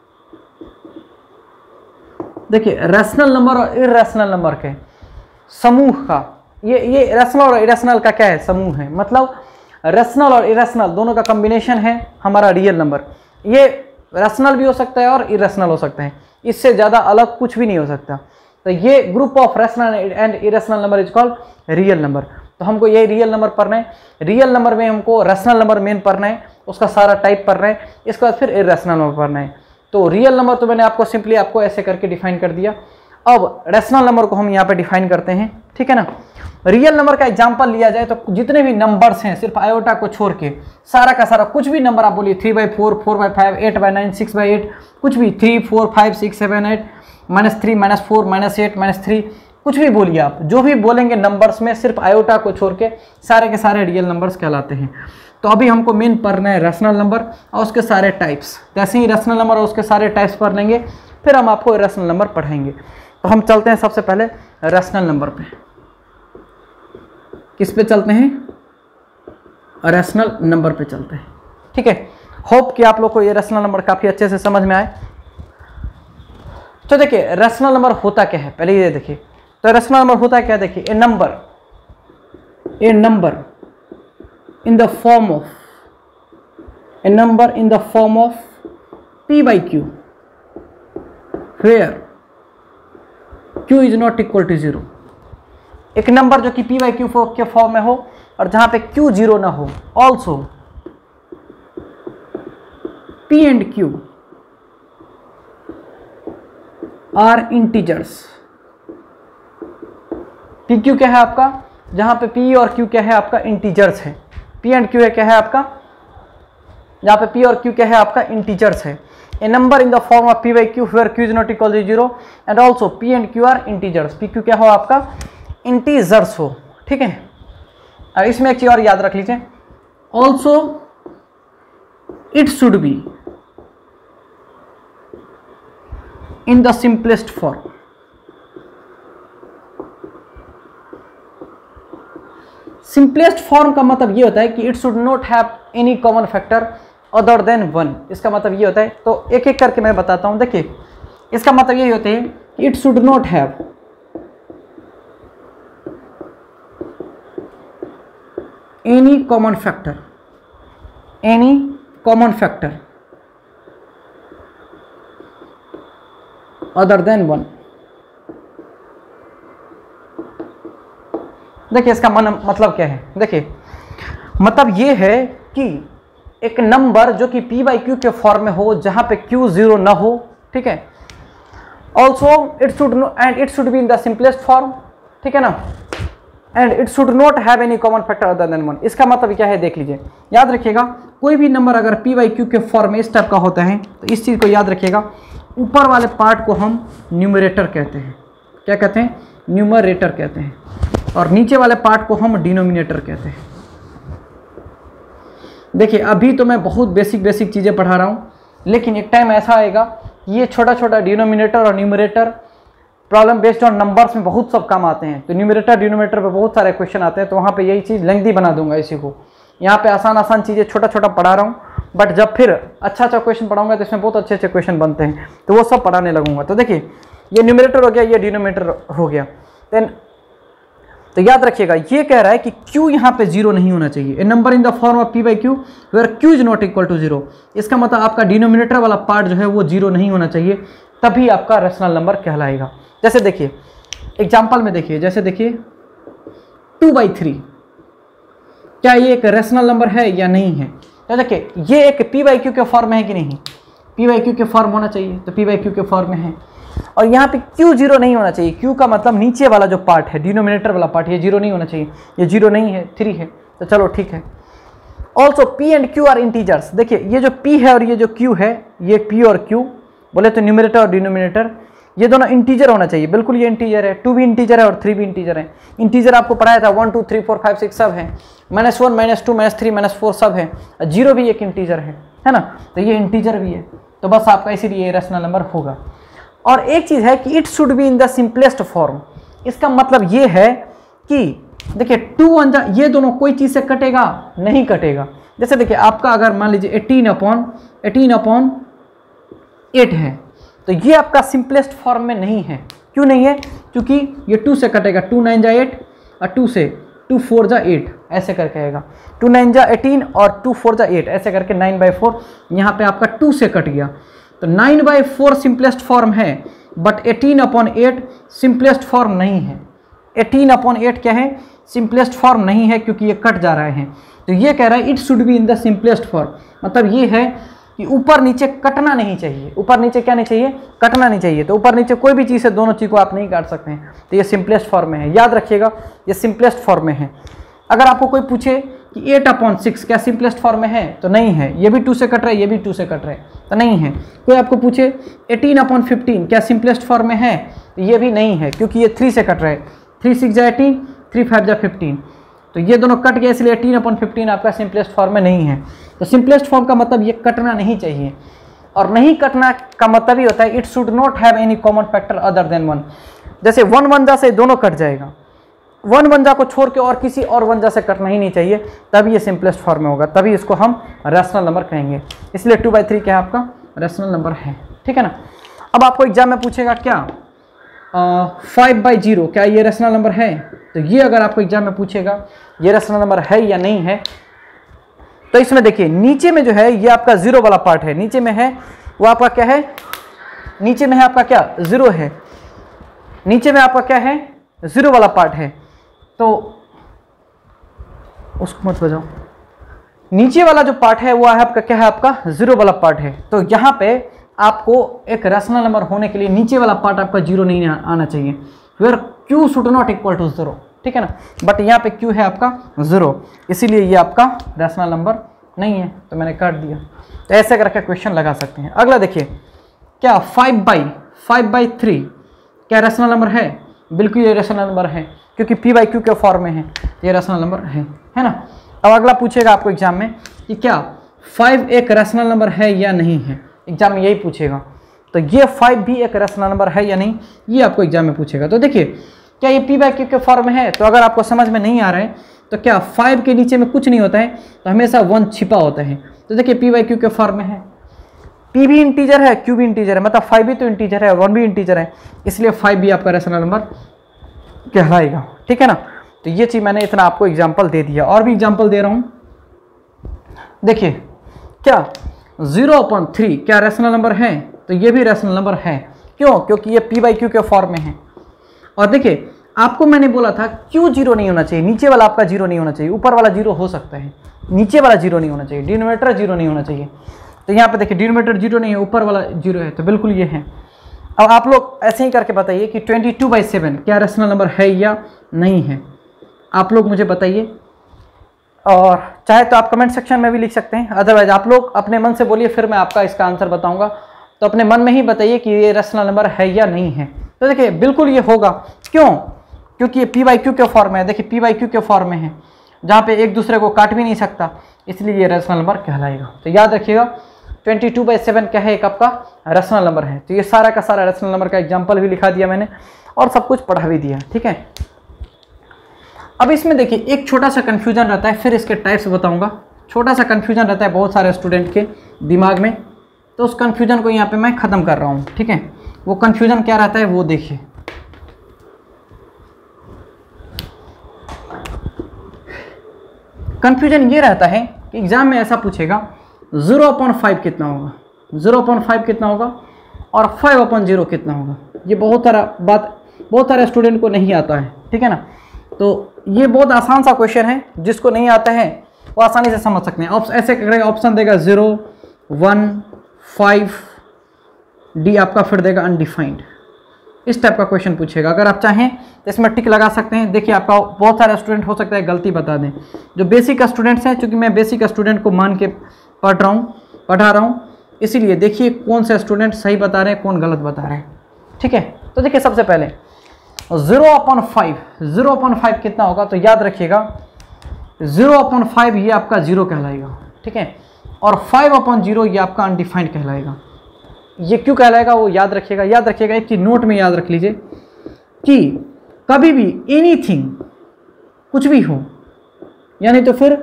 देखिए रेशनल नंबर और इर्रेशनल नंबर के समूह का, ये ये रेशनल और इरेशनल का क्या है, समूह है। मतलब रेशनल और इरेशनल दोनों का कॉम्बिनेशन है हमारा रियल नंबर। ये रेशनल भी हो सकता है और इरेशनल हो सकता है, इससे ज़्यादा अलग कुछ भी नहीं हो सकता। तो ये group of rational and irrational number is called real number. तो हमको ये रियल नंबर पढ़ना है। रियल नंबर में हमको रेशनल नंबर मेन पढ़ना है, उसका सारा टाइप पढ़ना है, इसके बाद फिर इरेशनल नंबर पढ़ना है। तो रियल नंबर तो मैंने आपको सिंपली आपको ऐसे करके डिफाइन कर दिया। अब रेशनल नंबर को हम यहाँ पे डिफाइन करते हैं, ठीक है ना। रियल नंबर का एग्जांपल लिया जाए तो जितने भी नंबर्स हैं सिर्फ आयोटा को छोड़ के सारा का सारा कुछ भी नंबर आप बोलिए, three by four, four by five, eight by nine, six by eight, कुछ भी, three four five six seven eight, minus three minus four minus eight minus three, कुछ भी बोलिए आप, जो भी बोलेंगे नंबर्स में सिर्फ आयोटा को छोड़ के सारे के सारे रियल नंबर्स कहलाते हैं। तो अभी हमको मेन पढ़ना है रेशनल नंबर और उसके सारे टाइप्स। जैसे ही रेशनल नंबर और उसके सारे टाइप्स पढ़ लेंगे फिर हम आपको रेशनल नंबर पढ़ाएंगे। तो हम चलते हैं सबसे पहले रेशनल नंबर पे। किस पे चलते हैं, रेशनल नंबर पे चलते हैं, ठीक है। होप कि आप लोग को ये रेशनल नंबर काफ़ी अच्छे से समझ में आए। तो देखिए रेशनल नंबर होता क्या है, पहले ये देखिए। तो रेशनल नंबर होता है क्या, देखिए a number a number in the form of a number in the form of p by q where q is not equal to zero। एक नंबर जो कि p by q के फॉर्म में हो और जहां पे q जीरो ना हो। Also p and q are integers। p q क्या है आपका, जहां पे p और q क्या है आपका, इंटीजर्स है। p एंड q है क्या है आपका, यहाँ पे p और q क्या है आपका, इंटीजर्स है। A number in the form of p by q where q is not equal to zero and also p and q are integers. p q क्या हो आपका, इंटीजर्स हो, ठीक है। और इसमें एक चीज और याद रख लीजिए, also it should be in the simplest form. Simplest form का मतलब ये होता है कि it should not have any common factor other than one. इसका मतलब ये होता है, तो एक एक करके मैं बताता हूँ। देखिए इसका मतलब ये होता है कि it should not have any common factor, any common factor other than one. देखिए इसका मन मतलब क्या है, देखिए मतलब ये है कि एक नंबर जो कि p बाई क्यू के फॉर्म में हो, जहां पे q जीरो ना हो, ठीक है। Also it should and it should be in the simplest form, ठीक है ना, and it should not have any common factor other than one. इसका मतलब क्या है देख लीजिए, याद रखिएगा कोई भी नंबर अगर p बाई क्यू के फॉर्म में इस टाइप का होता है तो इस चीज को याद रखिएगा, ऊपर वाले पार्ट को हम न्यूमरेटर कहते हैं। क्या कहते हैं? न्यूमरेटर कहते हैं, और नीचे वाले पार्ट को हम डिनोमिनेटर कहते हैं। देखिए अभी तो मैं बहुत बेसिक बेसिक चीज़ें पढ़ा रहा हूँ, लेकिन एक टाइम ऐसा आएगा कि ये छोटा छोटा डिनोमिनेटर और numerator problem based on numbers में बहुत सब काम आते हैं। तो न्यूमरेटर डिनोमिनेटर पे बहुत सारे क्वेश्चन आते हैं, तो वहाँ पे यही चीज़ लेंथी बना दूंगा इसी को। यहाँ पे आसान आसान चीज़ें छोटा छोटा पढ़ा रहा हूँ, बट जब फिर अच्छा अच्छा क्वेश्चन पढ़ाऊंगा तो इसमें बहुत अच्छे अच्छे क्वेश्चन बनते हैं, तो वो सब पढ़ाने लगूंगा। तो देखिए ये न्यूमरेटर हो गया, ये डिनोमिनेटर हो गया। देन तो याद रखिएगा ये कह रहा है कि q यहाँ पे जीरो नहीं होना चाहिए। A number in the form of p by q where q is not equal to zero. इसका मतलब आपका डिनोमिनेटर वाला पार्ट जो है वो जीरो नहीं होना चाहिए, तभी आपका रेशनल नंबर कहलाएगा। जैसे देखिए एग्जाम्पल में देखिए, जैसे देखिए टू बाई थ्री, क्या ये एक रेशनल नंबर है या नहीं है? तो देखिए ये एक p बाई क्यू के फॉर्म में है कि नहीं? p बाई क्यू के फॉर्म होना चाहिए, तो p बाई क्यू के फॉर्म में है। और यहाँ पे q जीरो नहीं होना चाहिए। q का मतलब नीचे वाला जो पार्ट है, डिनोमिनेटर वाला पार्ट, ये जीरो नहीं होना चाहिए। ये जीरो नहीं है, थ्री है, तो चलो ठीक है। Also p and q are integers. देखिए ये जो p है और ये जो q है, ये p और q बोले तो न्यूमरेटर और डिनोमिनेटर, ये दोनों इंटीजर होना चाहिए। बिल्कुल ये इंटीजर है, टू भी इंटीजर है और थ्री भी इंटीजर है। इंटीजर आपको पढ़ाया था, one two three four five six सब है, minus one minus two minus three minus four सब है, जीरो भी एक इंटीजर है, है ना। तो ये इंटीजर भी है, तो बस आपका इसीलिए रेशनल नंबर होगा। और एक चीज़ है कि it should be in the simplest form. इसका मतलब ये है कि देखिए टू वन जा, ये दोनों कोई चीज़ से कटेगा नहीं कटेगा। जैसे देखिए आपका अगर मान लीजिए eighteen upon eighteen upon eight है, तो ये आपका सिंपलेस्ट फॉर्म में नहीं है। क्यों नहीं है? क्योंकि ये टू से कटेगा, टू नाइन जा एट और टू से टू फोर जा एट, ऐसे करके आएगा। टू नाइन जा एटीन और टू फोर जा एट, ऐसे करके नाइन बाई फोर यहाँ पे आपका टू से कट गया। तो nine by four simplest form है, but eighteen upon eight simplest form नहीं है। एटीन अपॉन एट क्या है? सिंपलेस्ट फॉर्म नहीं है, क्योंकि ये कट जा रहे हैं। तो ये कह रहा है it should be in the simplest form. मतलब ये है कि ऊपर नीचे कटना नहीं चाहिए। ऊपर नीचे क्या नहीं चाहिए? कटना नहीं चाहिए। तो ऊपर नीचे कोई भी चीज़ है, दोनों चीज़ को आप नहीं काट सकते हैं। तो ये सिंपलेस्ट फॉर्म में है, याद रखिएगा ये सिंपलेस्ट फॉर्म में है। अगर आपको कोई पूछे कि एट अपॉन सिक्स क्या सिंपलेस्ट फॉर्म में है, तो नहीं है। ये भी टू से कट रहा है, ये भी टू से कट रहा है, तो नहीं है। कोई आपको पूछे एटीन अपॉन फिफ्टीन क्या सिंपलेस्ट फॉर्म में है, तो ये भी नहीं है, क्योंकि ये थ्री से कट रहा है। थ्री सिक्स जा एटीन, थ्री फाइव जा फिफ्टीन, तो ये दोनों कट गए, इसलिए एटीन अपॉन फिफ्टीन आपका सिंपलेस्ट फॉर्म में नहीं है। तो सिंपलेस्ट फॉर्म का मतलब ये कटना नहीं चाहिए, और नहीं कटना का मतलब ही होता है it should not have any common factor other than one. जैसे वन वनजा से दोनों कट जाएगा, वन वनजा को छोड़ के और किसी और वनजा से कटना ही नहीं चाहिए, तभी ये सिंपलेस्ट फॉर्म में होगा, तभी इसको हम रैशनल नंबर कहेंगे। इसलिए टू बाई थ्री क्या है आपका रैशनल नंबर है, ठीक है ना। अब आपको एग्जाम में पूछेगा क्या फाइव बाई जीरो क्या ये रैशनल नंबर है, तो ये अगर आपको एग्जाम में पूछेगा ये रैशनल नंबर है या नहीं है, तो इसमें देखिए नीचे में जो है ये आपका जीरो वाला पार्ट है, नीचे में है वो आपका क्या है, नीचे में है आपका क्या जीरो है, नीचे में आपका क्या है जीरो वाला पार्ट है। तो उसको मत बजाओ, नीचे वाला जो पार्ट है वो है आपका क्या है, आपका जीरो वाला पार्ट है। तो यहाँ पे आपको एक रैशनल नंबर होने के लिए नीचे वाला पार्ट आपका जीरो नहीं आना चाहिए, where q should not equal to zero, ठीक है ना। बट यहाँ पे क्यू है आपका जीरो, इसीलिए ये आपका रैशनल नंबर नहीं है, तो मैंने काट दिया। तो ऐसे करके क्वेश्चन लगा सकते हैं। अगला देखिए क्या five by five by three क्या रैशनल नंबर है, बिल्कुल ये रैशनल नंबर है, क्योंकि पी बाई क्यू के फॉर्म में है, ये रैशनल नंबर है, है ना। अब अगला पूछेगा आपको एग्जाम में कि क्या फाइव एक रैशनल नंबर है या नहीं है, एग्जाम में यही पूछेगा। तो ये फाइव भी एक रैशनल नंबर है या नहीं, ये आपको एग्जाम में पूछेगा। तो देखिए क्या ये पी बाई क्यू के फॉर्म में है, तो अगर आपको समझ में नहीं आ रहा है तो क्या फाइव के नीचे में कुछ नहीं होता है, तो हमेशा वन छिपा होता है। तो देखिए पी बाई क्यू के फॉर्म में है, पी भी इंटीजर है, क्यू भी इंटीजर है, मतलब फाइव भी तो इंटीजर है, वन भी इंटीजर है, इसलिए फाइव भी आपका रैशनल नंबर कहलाएगा। ठीक है ना। तो ये चीज़ मैंने इतना आपको एग्जाम्पल दे दिया, और भी एग्जाम्पल दे रहा हूँ। देखिए क्या जीरो अपॉन थ्री क्या रैशनल नंबर है, तो ये भी रैशनल नंबर है। क्यों? क्योंकि ये पी बाई क्यू के फॉर्म में है। और देखिए आपको मैंने बोला था क्यू जीरो नहीं होना चाहिए, नीचे वाला आपका जीरो नहीं होना चाहिए, ऊपर वाला जीरो हो सकता है, नीचे वाला जीरो नहीं होना चाहिए, डिनोमिनेटर जीरो नहीं होना चाहिए। तो यहाँ पे देखिए डिनोमिनेटर जीरो नहीं है, ऊपर वाला जीरो है, तो बिल्कुल ये है। अब आप लोग ऐसे ही करके बताइए कि ट्वेंटी टू बाई सेवन क्या रैशनल नंबर है या नहीं है, आप लोग मुझे बताइए। और चाहे तो आप कमेंट सेक्शन में भी लिख सकते हैं, अदरवाइज आप लोग अपने मन से बोलिए, फिर मैं आपका इसका आंसर बताऊंगा। तो अपने मन में ही बताइए कि ये रैशनल नंबर है या नहीं है। तो देखिए बिल्कुल ये होगा। क्यों? क्योंकि ये पी बाई क्यू के फॉर्म में है। देखिए पी बाई क्यू के फॉर्म में है, जहाँ पे एक दूसरे को काट भी नहीं सकता, इसलिए ये रैशनल नंबर कहलाएगा। तो याद रखिएगा ट्वेंटी टू बाई सेवन क्या है, एक आपका रैशनल नंबर है। तो ये सारा का सारा रैशनल नंबर का एग्जाम्पल भी लिखा दिया मैंने, और सब कुछ पढ़ा भी दिया। ठीक है। अब इसमें देखिए एक छोटा सा कन्फ्यूजन रहता है, फिर इसके टाइप्स बताऊंगा। छोटा सा कन्फ्यूजन रहता है बहुत सारे स्टूडेंट के दिमाग में, तो उस कन्फ्यूजन को यहाँ पे मैं ख़त्म कर रहा हूँ। ठीक है। वो कन्फ्यूजन क्या रहता है वो देखिए। कन्फ्यूजन ये रहता है कि एग्जाम में ऐसा पूछेगा जीरो अपॉन फाइव कितना होगा, जीरो अपॉन फाइव कितना होगा, और फाइव अपॉन जीरो कितना होगा। ये बहुत सारा बात बहुत सारे स्टूडेंट को नहीं आता है। ठीक है ना। तो ये बहुत आसान सा क्वेश्चन है, जिसको नहीं आता है वो आसानी से समझ सकते हैं। ऐसे करेगा, ऑप्शन देगा ज़ीरो, वन, फाइव, डी आपका फिर देगा अनडिफाइंड। इस टाइप का क्वेश्चन पूछेगा। अगर आप चाहें तो इसमें टिक लगा सकते हैं। देखिए आपका बहुत सारे स्टूडेंट हो सकता है गलती बता दें, जो बेसिक स्टूडेंट्स हैं, क्योंकि मैं बेसिक स्टूडेंट को मान के पढ़ रहा हूँ पढ़ा रहा हूँ इसीलिए देखिए कौन से स्टूडेंट सही बता रहे हैं, कौन गलत बता रहे हैं। ठीक है। तो देखिए सबसे पहले zero upon five, zero upon five कितना होगा, तो याद रखिएगा ज़ीरो अपॉन फाइव ये आपका जीरो कहलाएगा। ठीक है। और फाइव अपॉन जीरो ये आपका अनडिफाइंड कहलाएगा। ये क्यों कहलाएगा वो याद रखिएगा। याद रखिएगा एक चीज नोट में याद रख लीजिए कि कभी भी एनीथिंग कुछ भी हो, यानी तो फिर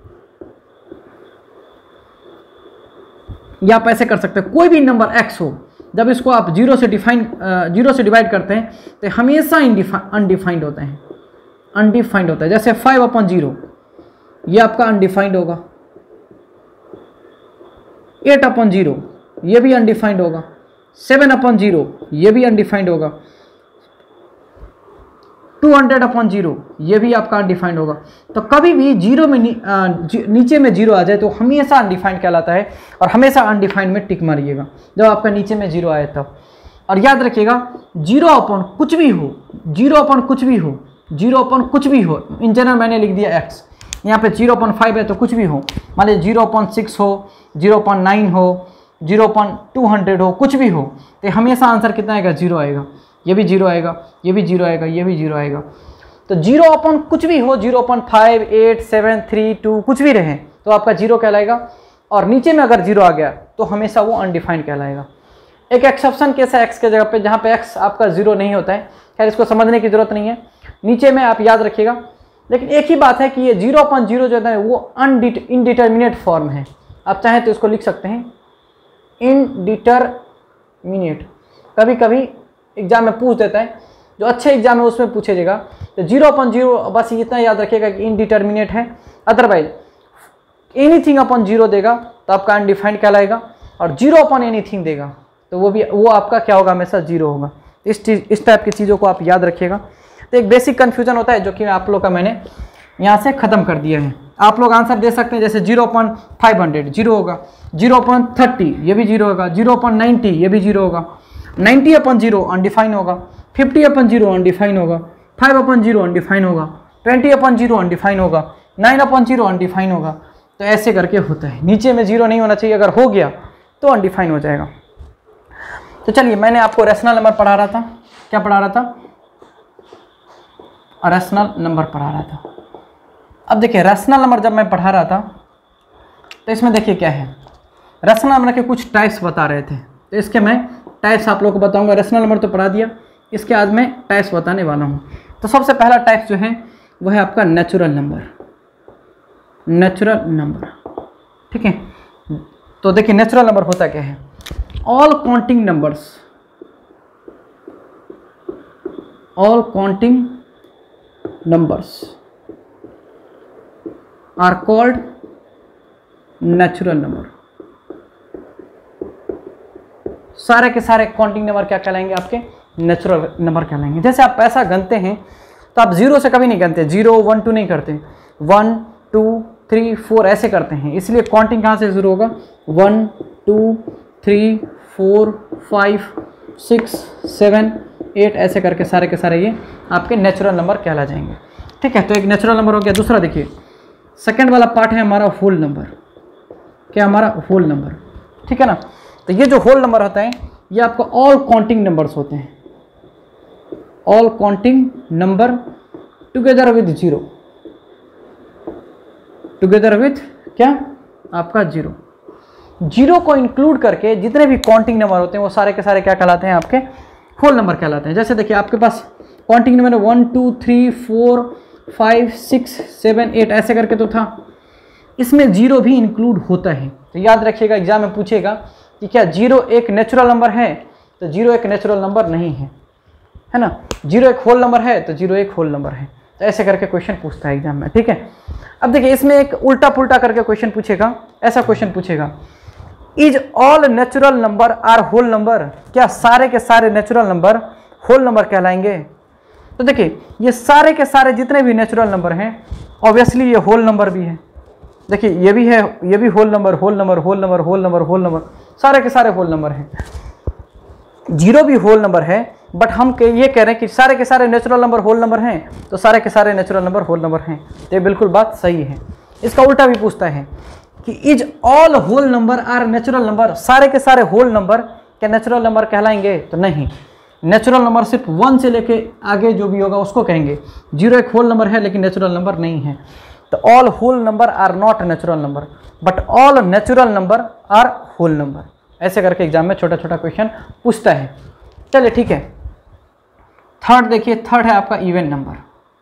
या आप ऐसे कर सकते हैं, कोई भी नंबर एक्स हो, जब इसको आप जीरो से डिफाइन जीरो से डिवाइड करते हैं तो हमेशा अनडिफाइंड होते हैं, अनडिफाइंड होता है। जैसे फाइव अपॉन जीरो ये आपका अनडिफाइंड होगा, एट अपॉन जीरो ये भी अनडिफाइंड होगा, सेवन अपॉन जीरो ये भी अनडिफाइंड होगा, टू हंड्रेड अपॉन जीरो ये भी आपका अनडिफाइंड होगा। तो कभी भी जीरो में नी, आ, जी, नीचे में जीरो आ जाए तो हमेशा अनडिफाइंड कहलाता है, और हमेशा अनडिफाइंड में टिक मारिएगा जब आपका नीचे में जीरो आए तब। और याद रखिएगा जीरो अपॉन कुछ भी हो, जीरो अपॉन कुछ भी हो, जीरो अपॉन कुछ भी हो, इन जनरल मैंने लिख दिया एक्स। यहाँ पे जीरो अपॉन फाइव है तो कुछ भी हो, मान लीजिए जीरो अपॉन सिक्स हो, जीरो अपॉन नाइन हो, जीरो अपॉन टू हंड्रेड हो, कुछ भी हो, तो हमेशा आंसर कितना आएगा, जीरो आएगा। ये भी जीरो आएगा, ये भी जीरो आएगा, ये भी जीरो आएगा। तो जीरो अपॉन कुछ भी हो, zero upon five, eight, seven, three, two, कुछ भी रहे तो आपका जीरो कहलाएगा। और नीचे में अगर जीरो आ गया तो हमेशा वो अनडिफाइंड कहलाएगा। एक एक्सेप्शन केस है एक्स के जगह पे, जहाँ पे एक्स आपका जीरो नहीं होता है। खैर इसको समझने की जरूरत नहीं है, नीचे में आप याद रखिएगा। लेकिन एक ही बात है कि ये जीरो अपॉन जीरो जो है वो अनडिट इनडिटर्मिनेट फॉर्म है। आप चाहें तो इसको लिख सकते हैं इनडिटरमिनेट। कभी कभी एग्जाम में पूछ देता है, जो अच्छे एग्जाम है उसमें पूछेगा। तो जीरो अपॉन जीरो बस इतना याद रखिएगा कि इनडिटर्मिनेट है। अदरवाइज एनीथिंग अपॉन जीरो देगा तो आपका अनडिफाइंड कहलाएगा, और जीरो अपॉन एनीथिंग देगा तो वो भी वो आपका क्या होगा, हमेशा जीरो होगा। इस चीज़ इस टाइप की चीज़ों को आप याद रखिएगा। तो एक बेसिक कन्फ्यूजन होता है जो कि आप लोग का मैंने यहाँ से ख़त्म कर दिया है। आप लोग आंसर दे सकते हैं, जैसे zero upon five hundred zero होगा, जीरो अपॉन थर्टी ये भी जीरो होगा, जीरो अपॉन नाइन्टी ये भी जीरो होगा, नाइन्टी अपॉन जीरो अनडिफाइन होगा, फिफ्टी अपॉन जीरो अनडिफाइन होगा, फाइव अपॉन जीरो अनडिफाइन होगा, ट्वेंटी अपॉन जीरो अनडिफाइन होगा, नाइन अपॉन जीरो अनडिफाइन होगा। तो ऐसे करके होता है, नीचे में जीरो नहीं होना चाहिए, अगर हो गया तो अनडिफाइन हो जाएगा। तो चलिए मैंने आपको रैशनल नंबर पढ़ा रहा था, क्या पढ़ा रहा था, रैशनल नंबर पढ़ा रहा था। अब देखिए रैशनल नंबर जब मैं पढ़ा रहा था तो इसमें देखिए क्या है, रैशनल नंबर के कुछ टाइप्स बता रहे थे। तो इसके मैं टाइप्स आप लोगों को बताऊंगा। रैशनल नंबर तो पढ़ा दिया, इसके आज मैं टाइप्स बताने वाला हूँ। तो सबसे पहला टाइप जो है वो है आपका नेचुरल नंबर। नेचुरल नंबर, ठीक है। तो देखिए नेचुरल नंबर होता क्या है, all counting numbers, all counting numbers are called natural number. सारे के सारे काउंटिंग नंबर क्या कहलाएंगे, आपके नेचुरल नंबर कहलाएंगे। जैसे आप पैसा गनते हैं तो आप जीरो से कभी नहीं गनते, जीरो वन टू नहीं करते, वन टू थ्री फोर ऐसे करते हैं, इसलिए काउंटिंग कहाँ से शुरू होगा, one two three four five six seven eight ऐसे करके सारे के सारे ये आपके नेचुरल नंबर कहला जाएंगे, ठीक है। तो एक नेचुरल नंबर हो गया। दूसरा देखिए सेकेंड वाला पार्ट है हमारा होल नंबर, क्या हमारा होल नंबर, ठीक है ना। तो ये जो होल नंबर होता है ये आपका ऑल काउंटिंग नंबर्स होते हैं, all counting number together with zero, together with क्या आपका जीरो, जीरो को इंक्लूड करके जितने भी काउंटिंग नंबर होते हैं वो सारे के सारे क्या कहलाते हैं, आपके होल नंबर कहलाते हैं। जैसे देखिए आपके पास counting number one two three four five six seven eight ऐसे करके तो था, इसमें जीरो भी इंक्लूड होता है। तो याद रखिएगा एग्जाम में पूछेगा कि क्या जीरो एक नेचुरल नंबर है, तो जीरो एक नेचुरल नंबर नहीं है, है ना। जीरो एक होल नंबर है तो जीरो एक होल नंबर है, तो ऐसे करके क्वेश्चन पूछता है एग्जाम में, ठीक है। अब देखिए इसमें एक उल्टा पुल्टा करके क्वेश्चन पूछेगा, ऐसा क्वेश्चन पूछेगा, is all natural number are whole number, क्या सारे के सारे नेचुरल नंबर होल नंबर कहलाएंगे। तो देखिए ये सारे के सारे जितने भी नेचुरल नंबर हैं ऑब्वियसली ये होल नंबर भी है, देखिए ये भी है, ये भी whole number whole number whole number whole number whole number, सारे के सारे होल नंबर हैं। जीरो भी होल नंबर है, बट हम के ये कह रहे हैं कि सारे के सारे नेचुरल नंबर होल नंबर हैं, तो सारे के सारे नेचुरल नंबर होल नंबर हैं, तो ये बिल्कुल बात सही है। इसका उल्टा भी पूछता है कि is all whole number are natural number, सारे के सारे होल नंबर क्या नेचुरल नंबर कहलाएंगे, तो नहीं, नेचुरल नंबर सिर्फ वन से लेके आगे जो भी होगा उसको कहेंगे। जीरो एक होल नंबर है लेकिन नेचुरल नंबर नहीं है, तो all whole number are not natural number but all natural number are whole number, ऐसे करके एग्जाम में छोटा छोटा क्वेश्चन पूछता है। चलिए ठीक है, थर्ड देखिए, थर्ड है आपका इवन नंबर।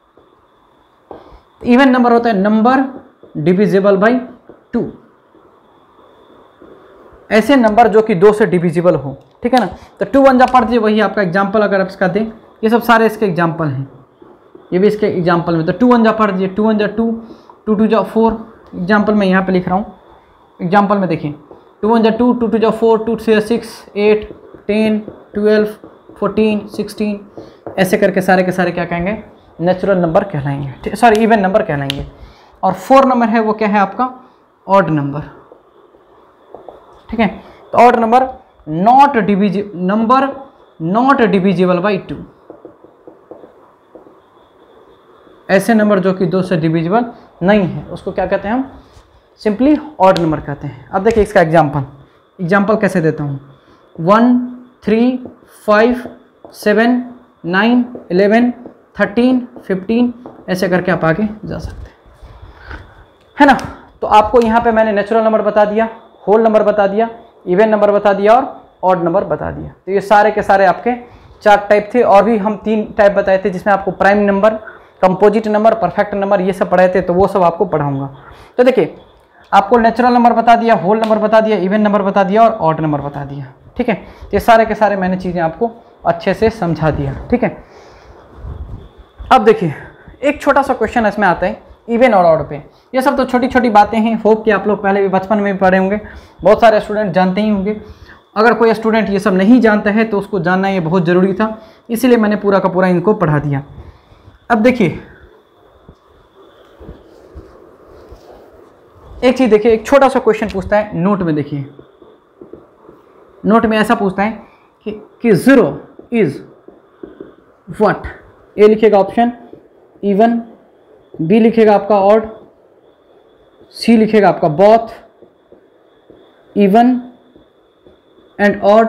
इवन नंबर होता है नंबर डिविजिबल बाई टू, ऐसे नंबर जो कि दो से डिविजिबल हो, ठीक है ना। तो टू वन जा पढ़ दीजिए, वही आपका एग्जाम्पल अगर आप इसका दें, ये सब सारे इसके एग्जाम्पल हैं, ये भी इसके एग्जाम्पल में। तो टू वन जा पढ़ दीजिए, टू वन जा टू, टू टू जा फोर, एग्जाम्पल में यहाँ पे लिख रहा हूँ, एग्जाम्पल में देखिए टू वन जा टू, टू टू जा फोर, टू थ्री जा six, eight, ten, twelve, fourteen, sixteen, ऐसे करके सारे के सारे क्या कहेंगे, नेचुरल नंबर कहलाएंगे, सॉरी इवन नंबर कहलाएंगे। और फोर नंबर है वो क्या है आपका, ऑड नंबर, ठीक है। तो odd number not divisi number not divisible by two, ऐसे नंबर जो कि दो से डिविजिबल नहीं है उसको क्या कहते हैं हम, सिंपली ऑड नंबर कहते हैं। अब देखिए इसका एग्जाम्पल, एग्जाम्पल कैसे देता हूँ, one, three, five, seven, nine, eleven, thirteen, fifteen, ऐसे करके आप आगे जा सकते हैं, है ना। तो आपको यहाँ पे मैंने नेचुरल नंबर बता दिया, होल नंबर बता दिया, इवन नंबर बता दिया और ऑड नंबर बता दिया। तो ये सारे के सारे आपके चार टाइप थे, और भी हम तीन टाइप बताए थे जिसमें आपको prime number, composite number, perfect number ये सब पढ़ाए थे, तो वो सब आपको पढ़ाऊंगा। तो देखिए आपको नेचुरल नंबर बता दिया, होल नंबर बता दिया, इवन नंबर बता दिया और ऑड नंबर बता दिया, ठीक है। ये सारे के सारे मैंने चीज़ें आपको अच्छे से समझा दिया, ठीक है। अब देखिए एक छोटा सा क्वेश्चन इसमें आता है इवन और ऑड पे, ये सब तो छोटी छोटी बातें हैं, होप कि आप लोग पहले भी बचपन में भी पढ़े होंगे, बहुत सारे स्टूडेंट जानते ही होंगे। अगर कोई स्टूडेंट ये सब नहीं जानता है तो उसको जानना ये बहुत ज़रूरी था, इसीलिए मैंने पूरा का पूरा इनको पढ़ा दिया। अब देखिए एक चीज़ देखिए, एक छोटा सा क्वेश्चन पूछता है नोट में, देखिए नोट में ऐसा पूछता है कि कि ज़ीरो इज़ व्हाट, ए लिखेगा ऑप्शन इवन, बी लिखेगा आपका ऑड, सी लिखेगा आपका both, even and odd,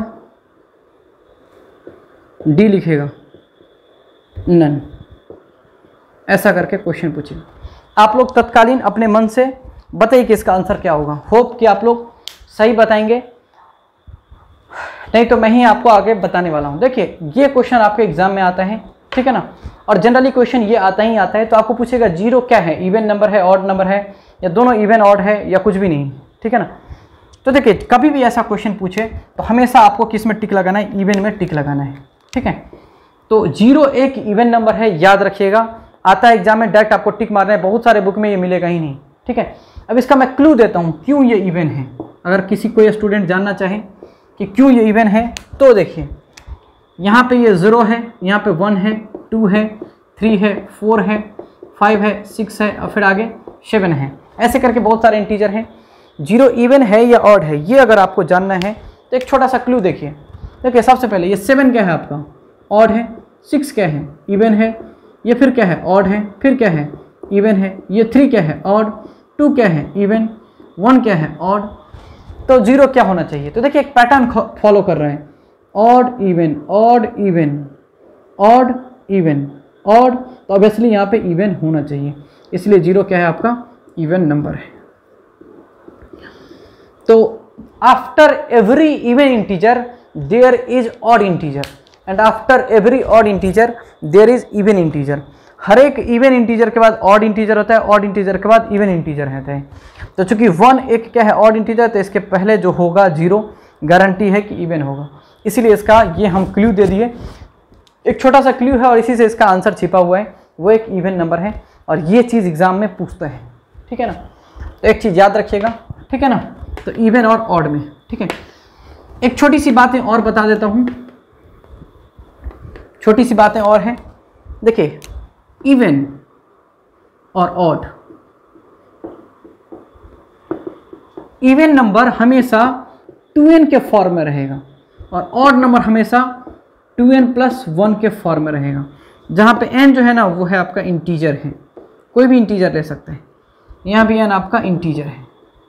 D लिखेगा नन, ऐसा करके क्वेश्चन पूछिए। आप लोग तत्कालीन अपने मन से बताइए कि इसका आंसर क्या होगा। होप कि आप लोग सही बताएंगे, नहीं तो मैं ही आपको आगे बताने वाला हूं। देखिए ये क्वेश्चन आपके एग्जाम में आता है, ठीक है ना, और जनरली क्वेश्चन ये आता ही आता है। तो आपको पूछेगा जीरो क्या है, इवन नंबर है, ऑड नंबर है, या दोनों इवन ऑड है या कुछ भी नहीं, ठीक है ना। तो देखिए कभी भी ऐसा क्वेश्चन पूछे तो हमेशा आपको किस में टिक लगाना है, इवन में टिक लगाना है, ठीक है। तो जीरो एक इवन नंबर है, याद रखिएगा, आता है एग्जाम में डायरेक्ट आपको टिक मारना है, बहुत सारे बुक में ये मिलेगा ही नहीं, ठीक है। अब इसका मैं क्लू देता हूँ क्यों ये इवन है, अगर किसी कोई स्टूडेंट जानना चाहे कि क्यों ये इवन है तो देखिए यहाँ पे ये ज़ीरो है, यहाँ पे वन है, टू है, थ्री है, फोर है, फाइव है, सिक्स है और फिर आगे सेवन है, ऐसे करके बहुत सारे इंटीजर हैं। जीरो इवन है या ऑड है ये अगर आपको जानना है तो एक छोटा सा क्लू देखिए। देखिए सबसे पहले ये सेवन क्या है आपका, ऑड है, सिक्स क्या है, इवन है, ये फिर क्या है, ऑड है, फिर क्या है, इवन है, ये थ्री क्या है, ऑड, टू क्या है, इवन, वन क्या है, ऑड, तो जीरो क्या होना चाहिए। तो देखिए एक पैटर्न फॉलो कर रहे हैं, odd even, odd even, odd even, odd, तो ऑब्वियसली यहाँ पे इवन होना चाहिए, इसलिए जीरो क्या है आपका, इवन नंबर है। तो after every even integer there is odd integer and after every odd integer there is even integer. हर एक इवन इंटीजर के बाद ऑड इंटीजर होता है, ऑड इंटीजर के बाद इवन इंटीजर रहते हैं। तो चूंकि वन एक क्या है, ऑड इंटीजर, तो इसके पहले जो होगा जीरो गारंटी है कि इवन होगा, इसीलिए इसका ये हम क्लू दे दिए, एक छोटा सा क्लू है और इसी से इसका आंसर छिपा हुआ है, वो एक इवन नंबर है और ये चीज़ एग्जाम में पूछता है, ठीक है ना। तो एक चीज़ याद रखिएगा, ठीक है ना, तो इवन और ऑड में, ठीक है। एक छोटी सी बातें और बता देता हूँ, छोटी सी बातें और हैं, देखिए इवन और ऑड, इवन नंबर हमेशा टू एन के फॉर्म में रहेगा और ऑड नंबर हमेशा टू एन प्लस वन के फॉर्म में रहेगा, जहाँ पे एन जो है ना वो है आपका इंटीजर है, कोई भी इंटीजर ले सकते हैं, यहाँ भी एन आपका इंटीजर है।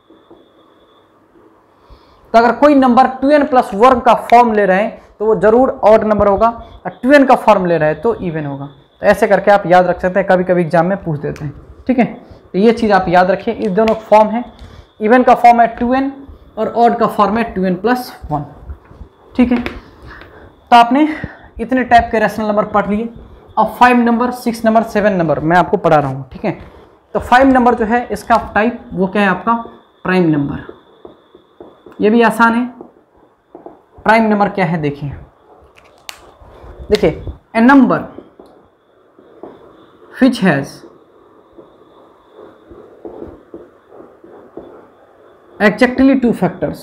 तो अगर कोई number two n plus one का फॉर्म ले रहे हैं तो वो जरूर ऑड नंबर होगा, और टू एन का फॉर्म ले रहे हैं तो इवन होगा। तो ऐसे करके आप याद रख सकते हैं, कभी कभी एग्जाम में पूछ देते हैं, ठीक है। तो ये चीज़ आप याद रखिए, इस दोनों फॉर्म है, इवन का फॉर्म है टू एन और ऑड का फॉर्म है टू एन प्लस वन, ठीक है। तो आपने इतने टाइप के रैशनल नंबर पढ़ लिए। अब five number, six number, seven number मैं आपको पढ़ा रहा हूँ, ठीक है। तो फाइव नंबर जो है इसका टाइप वो क्या है आपका, प्राइम नंबर, ये भी आसान है। प्राइम नंबर क्या है देखिए, देखिए a number which has exactly two factors,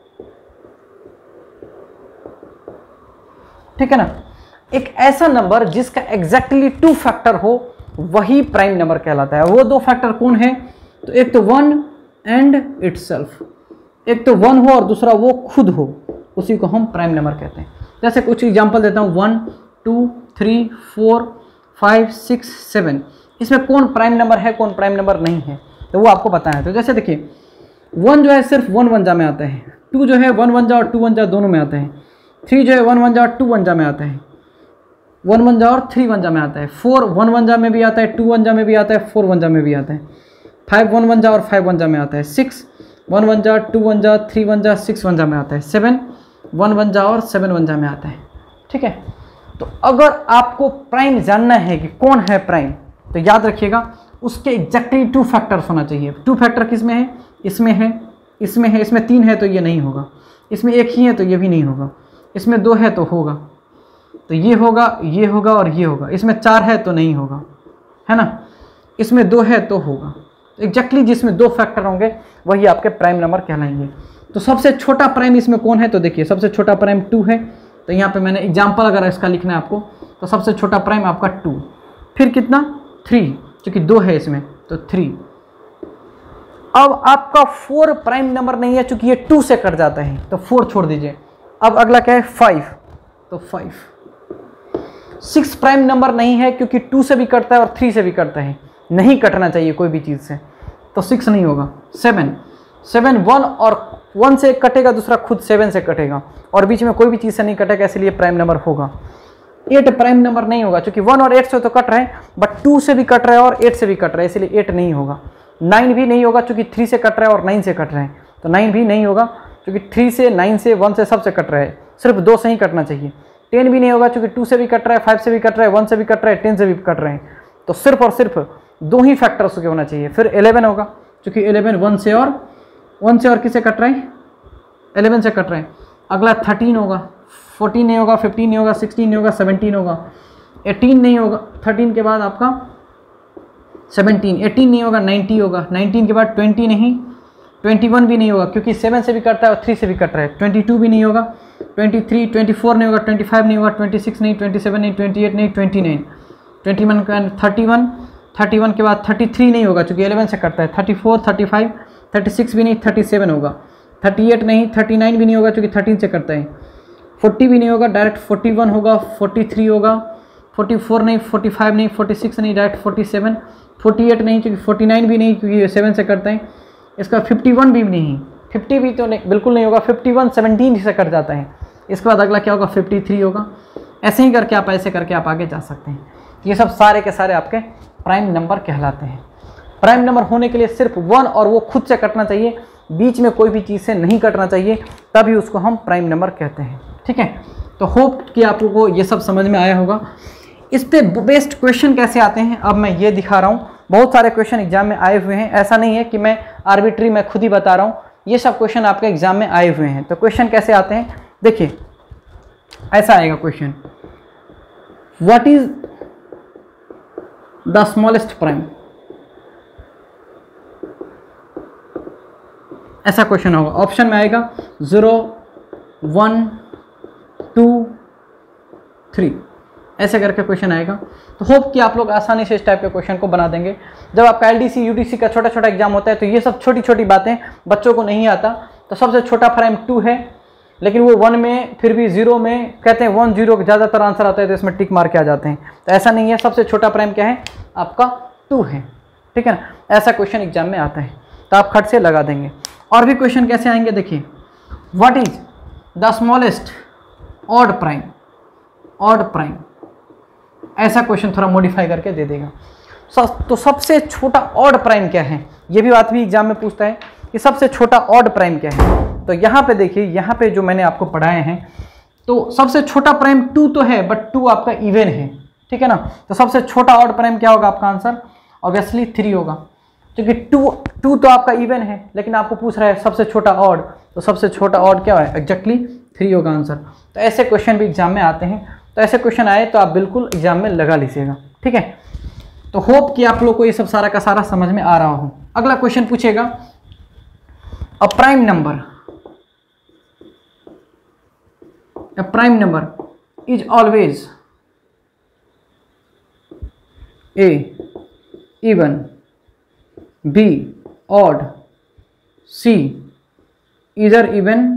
ठीक है ना। एक ऐसा नंबर जिसका एग्जैक्टली टू फैक्टर हो वही प्राइम नंबर कहलाता है। वो दो फैक्टर कौन है, तो एक तो वन एंड इटसेल्फ, एक तो वन हो और दूसरा वो खुद हो, उसी को हम प्राइम नंबर कहते हैं। जैसे कुछ एग्जांपल देता हूँ, one, two, three, four, five, six, seven, इसमें कौन प्राइम नंबर है कौन प्राइम नंबर नहीं है तो वो आपको पता है। तो जैसे देखिए वन जो है सिर्फ वन वनजा में आता है, टू जो है वन वनजा और टू वनजा दोनों में आता है, थ्री जो है वन वनजा और टू वनजा में आता है, वन वनजा और थ्री वनजा में आता है, फोर वन वनजा में भी आता है, टू वनजा में भी आता है, फोर वनजा में भी आता है, फाइव वन वनजा और फाइव वनजा में आता है, सिक्स वन वनजा, टू वनजा, थ्री वनजा, सिक्स वनजा में आता है, सेवन वन वनजा और सेवन वनजा में आता है, ठीक है। तो अगर आपको प्राइम जानना है कि कौन है प्राइम, तो याद रखिएगा उसके एग्जैक्टली टू फैक्टर्स होना चाहिए। टू फैक्टर किस में है, इसमें है, इसमें है, इसमें तीन है तो ये नहीं होगा, इसमें एक ही है तो ये भी नहीं होगा, इसमें दो है तो होगा, तो ये होगा, ये होगा और ये होगा, इसमें चार है तो नहीं होगा, है ना, इसमें दो है तो होगा। एग्जैक्टली जिसमें दो फैक्टर होंगे वही आपके प्राइम नंबर कहलाएंगे। तो सबसे छोटा प्राइम इसमें कौन है, तो देखिए सबसे छोटा प्राइम टू है, तो यहाँ पे मैंने एग्जाम्पल अगर इसका लिखना है आपको तो सबसे छोटा प्राइम आपका टू, फिर कितना थ्री, क्योंकि दो है इसमें तो थ्री। अब आपका फोर प्राइम नंबर नहीं है क्योंकि ये टू से कट जाता है तो फोर छोड़ दीजिए। अब अगला क्या है फाइव, तो फाइव। सिक्स प्राइम नंबर नहीं है क्योंकि टू से भी कटता है और थ्री से भी कटता है, नहीं कटना चाहिए कोई भी चीज़ से, तो सिक्स नहीं होगा। सेवन, सेवन वन और वन से कटेगा, दूसरा खुद सेवन से कटेगा और बीच में कोई भी चीज़ से नहीं कटेगा, इसलिए प्राइम नंबर होगा। एट प्राइम नंबर नहीं होगा क्योंकि वन और एट से तो कट रहे हैं बट टू से भी कट रहा है और एट से भी कट रहा है, इसलिए एट नहीं होगा। नाइन भी नहीं होगा क्योंकि थ्री से कट रहा है और नाइन से कट रहे हैं, तो नाइन भी नहीं होगा क्योंकि थ्री से, नाइन से, वन से, सबसे कट रहा है, सिर्फ दो से ही कटना चाहिए। टेन भी नहीं होगा क्योंकि टू से भी कट रहा है, फाइव से भी कट रहा है, वन से भी कट रहा है, टेन से भी कट रहे हैं, तो सिर्फ और सिर्फ दो ही फैक्टर्स के होना चाहिए। फिर इलेवन होगा क्योंकि इलेवन वन से और वन से और किसे कट रहा है, इलेवन से कट रहा है। अगला थर्टीन होगा, फोर्टीन नहीं होगा, फिफ्टीन नहीं होगा, सिक्सटीन नहीं होगा, सेवनटीन होगा, एटीन नहीं होगा, थर्टीन के बाद आपका सेवनटीन, एटीन नहीं होगा, नाइन्टी होगा, नाइनटीन के बाद ट्वेंटी नहीं, ट्वेंटी वन भी नहीं होगा क्योंकि सेवन से भी कटता है और थ्री से भी कट रहा है, ट्वेंटी टू भी नहीं होगा, ट्वेंटी थ्री, ट्वेंटी फोर नहीं होगा, ट्वेंटी फाइव नहीं होगा, ट्वेंटी सिक्स नहीं, ट्वेंटी सेवन नहीं, ट्वेंटी एट नहीं, ट्वेंटी नाइन, ट्वेंटी वन के बाद थर्टी वन, थर्टी वन के बाद थर्टी थ्री नहीं होगा क्योंकि इलेवन से कटता है, thirty four, thirty five, thirty six भी नहीं, थर्टी सेवन होगा, थर्टी एट नहीं, थर्टी नाइन भी नहीं होगा क्योंकि थर्टीन से कटता है, फोर्टी भी नहीं होगा, डायरेक्ट फोर्टी वन होगा, फोर्टी थ्री होगा, फोर्टी फोर नहीं, फोर्टी फाइव नहीं, फोर्टी सिक्स नहीं, direct forty seven, forty eight नहीं क्योंकि फोर्टी नाइन भी नहीं क्योंकि सेवन से करते हैं, इसका फिफ्टी वन भी नहीं, फिफ्टी भी तो नहीं, बिल्कुल नहीं होगा, फिफ्टी वन सेवनटीन से कट जाता है। इसके बाद अगला क्या होगा, फिफ्टी थ्री होगा। ऐसे ही करके आप ऐसे करके आप आगे जा सकते हैं। ये सब सारे के सारे आपके प्राइम नंबर कहलाते हैं। प्राइम नंबर होने के लिए सिर्फ वन और वो खुद से कटना चाहिए, बीच में कोई भी चीज़ से नहीं कटना चाहिए, तभी उसको हम प्राइम नंबर कहते हैं। ठीक है, तो होप कि आप लोगों को ये सब समझ में आया होगा। इस पे बेस्ट क्वेश्चन कैसे आते हैं अब मैं ये दिखा रहा हूँ। बहुत सारे क्वेश्चन एग्जाम में आए हुए हैं, ऐसा नहीं है कि मैं आर्बिट्री मैं खुद ही बता रहा हूँ, ये सब क्वेश्चन आपके एग्जाम में आए हुए हैं। तो क्वेश्चन कैसे आते हैं देखिए, ऐसा आएगा question, what is the smallest prime, ऐसा क्वेश्चन होगा। ऑप्शन में आएगा जीरो, वन, टू, थ्री, ऐसे करके क्वेश्चन आएगा। तो होप कि आप लोग आसानी से इस टाइप के क्वेश्चन को बना देंगे। जब आपका एलडीसी यूडीसी का छोटा छोटा एग्जाम होता है तो ये सब छोटी छोटी बातें बच्चों को नहीं आता। तो सबसे छोटा प्राइम टू है, लेकिन वो वन में फिर भी जीरो में कहते हैं, वन जीरो ज़्यादातर आंसर आता है तो इसमें टिक मार के आ जाते हैं। तो ऐसा नहीं है, सबसे छोटा प्राइम क्या है आपका टू है। ठीक है ना, ऐसा क्वेश्चन एग्जाम में आता है तो आप खट से लगा देंगे। और भी क्वेश्चन कैसे आएंगे देखिए, what is the smallest odd prime, odd prime, ऐसा क्वेश्चन थोड़ा मॉडिफाई करके दे देगा। तो सबसे छोटा ऑड प्राइम क्या है, ये भी बात भी एग्जाम में पूछता है कि सबसे छोटा ऑड प्राइम क्या है। तो यहाँ पे देखिए, यहाँ पे जो मैंने आपको पढ़ाए हैं, तो सबसे छोटा प्राइम टू तो है, बट टू आपका इवन है। ठीक है ना, तो सबसे छोटा ऑड प्राइम क्या होगा आपका आंसर, ऑब्वियसली थ्री होगा, क्योंकि टू टू तो आपका इवन है, लेकिन आपको पूछ रहा है सबसे छोटा ऑड, तो सबसे छोटा ऑड क्या है, एग्जैक्टली थ्री होगा आंसर। तो ऐसे क्वेश्चन भी एग्जाम में आते हैं। तो ऐसे क्वेश्चन आए तो आप बिल्कुल एग्जाम में लगा लीजिएगा। ठीक है, तो होप कि आप लोग को ये सब सारा का सारा समझ में आ रहा हो। अगला क्वेश्चन पूछेगा, a prime number, a prime number is always A even, B odd, C इधर इवन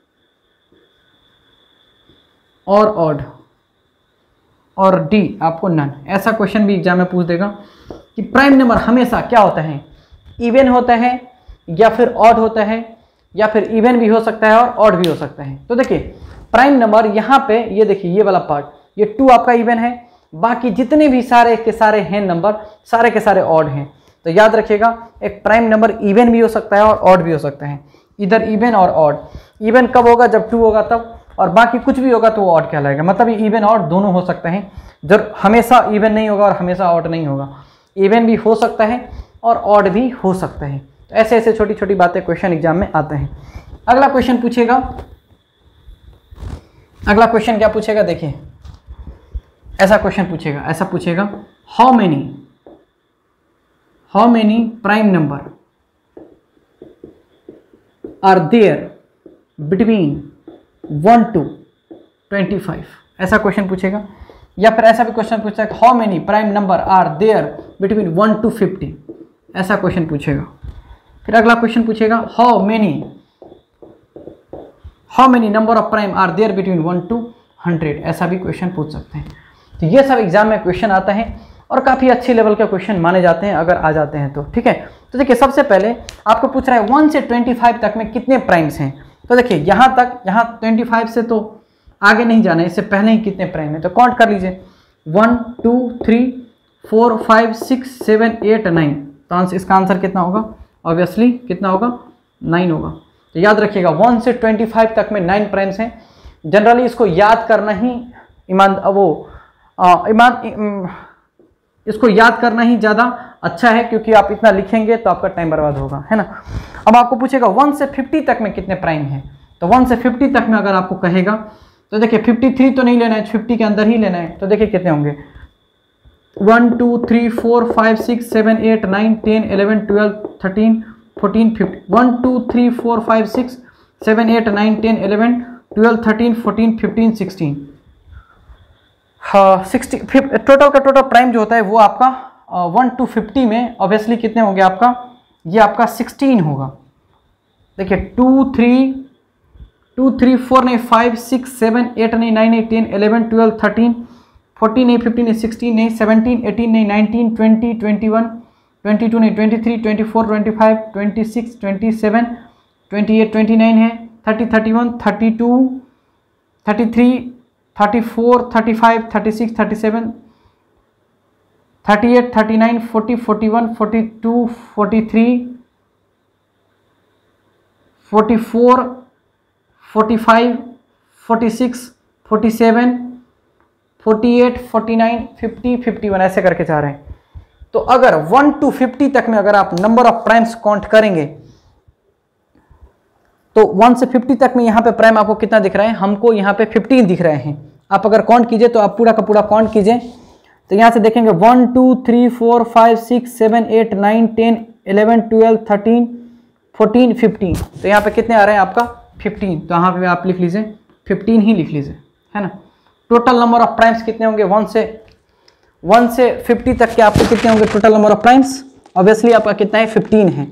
और ऑड, और डी आपको नन। ऐसा क्वेश्चन भी एग्जाम में पूछ देगा कि प्राइम नंबर हमेशा क्या होता है, इवन होता है या फिर ऑड होता है, या फिर इवन भी हो सकता है और ऑड भी हो सकता है। तो देखिए प्राइम नंबर यहाँ पे ये देखिए, ये वाला पार्ट, ये टू आपका इवन है, बाकी जितने भी सारे के सारे हैं नंबर, सारे के सारे ऑड हैं। तो याद रखिएगा, एक प्राइम नंबर इवन भी हो सकता है और ऑड भी हो सकता है, इधर इवन और ऑड। इवन कब होगा, जब टू होगा तब, और बाकी कुछ भी होगा तो वो ऑड कहलाएगा। मतलब ये इवन ऑड दोनों हो सकते हैं, जब हमेशा इवन नहीं होगा और हमेशा ऑड नहीं होगा, इवन भी हो सकता है और ऑड भी हो सकता है। तो ऐसे ऐसे छोटी छोटी बातें क्वेश्चन एग्जाम में आते हैं। अगला क्वेश्चन पूछेगा, अगला क्वेश्चन क्या पूछेगा देखिए, ऐसा क्वेश्चन पूछेगा, ऐसा पूछेगा, how many how many prime number are there between one to twenty five, ऐसा क्वेश्चन पूछेगा। या फिर ऐसा भी क्वेश्चन पूछेगा, how many prime number are there between one to fifty, ऐसा क्वेश्चन पूछेगा। फिर अगला क्वेश्चन पूछेगा, how many how many number of prime are there between one to hundred, ऐसा भी क्वेश्चन पूछ सकते हैं। तो ये सब एग्जाम में क्वेश्चन आता है और काफ़ी अच्छे लेवल के क्वेश्चन माने जाते हैं अगर आ जाते हैं तो। ठीक है, तो देखिए सबसे पहले आपको पूछ रहा है वन से ट्वेंटी फाइव तक में कितने प्राइम्स हैं। तो देखिए यहाँ तक, यहाँ ट्वेंटी फाइव से तो आगे नहीं जाना है, इससे पहले ही कितने प्राइम है तो काउंट कर लीजिए, one two three four five six seven eight nine. तो आंसर, इसका आंसर कितना होगा, ऑब्वियसली कितना होगा, नाइन होगा। तो याद रखिएगा वन से ट्वेंटी फाइव तक में नाइन प्राइम्स हैं। जनरली इसको याद करना ही ईमान वो ईमान इसको याद करना ही ज़्यादा अच्छा है, क्योंकि आप इतना लिखेंगे तो आपका टाइम बर्बाद होगा, है ना। अब आपको पूछेगा वन से फिफ्टी तक में कितने प्राइम हैं, तो वन से फिफ्टी तक में अगर आपको कहेगा तो देखिए फिफ्टी थ्री तो नहीं लेना है, फिफ्टी के अंदर ही लेना है। तो देखिए कितने होंगे, one two three four five six seven eight nine ten eleven twelve thirteen fourteen fifty, one two three four five six seven eight nine ten eleven twelve thirteen fourteen fifteen sixteen, हाँ sixty, total का total prime जो होता है वो आपका one to fifty में obviously कितने होंगे आपका, ये आपका सिक्सटीन होगा। देखिए two three two three four नहीं, फाइव सिक्स सेवन एट नहीं, nine eight ten eleven twelve thirteen fourteen नहीं, फिफ्टीन नहीं, सिक्सटीन नहीं, सेवनटीन एटीन नहीं, nineteen twenty twenty one twenty two नहीं, twenty three twenty four twenty five twenty six twenty seven twenty eight twenty nine है, thirty thirty one thirty two thirty three thirty four thirty five thirty six thirty seven thirty eight thirty nine forty forty one forty two forty three forty four forty five forty six forty seven forty eight forty nine fifty fifty one ऐसे करके जा रहे हैं। तो अगर one two fifty तक में अगर आप नंबर ऑफ प्राइम्स काउंट करेंगे तो वन से फिफ्टी तक में यहाँ पे प्राइम आपको कितना दिख रहा है, हमको यहाँ पे फिफ्टीन दिख रहे हैं। आप अगर काउंट कीजिए तो आप पूरा का पूरा काउंट कीजिए, तो यहाँ से देखेंगे one two three four five six seven eight nine ten eleven twelve thirteen fourteen fifteen, तो यहाँ पे कितने आ रहे हैं आपका फिफ्टीन, तो यहाँ पे आप लिख लीजिए फिफ्टीन ही लिख लीजिए, है ना। टोटल नंबर ऑफ प्राइम्स कितने होंगे, वन से वन से फिफ्टी तक के आपके कितने होंगे total number of primes, obviously आपका कितना है फिफ्टीन है।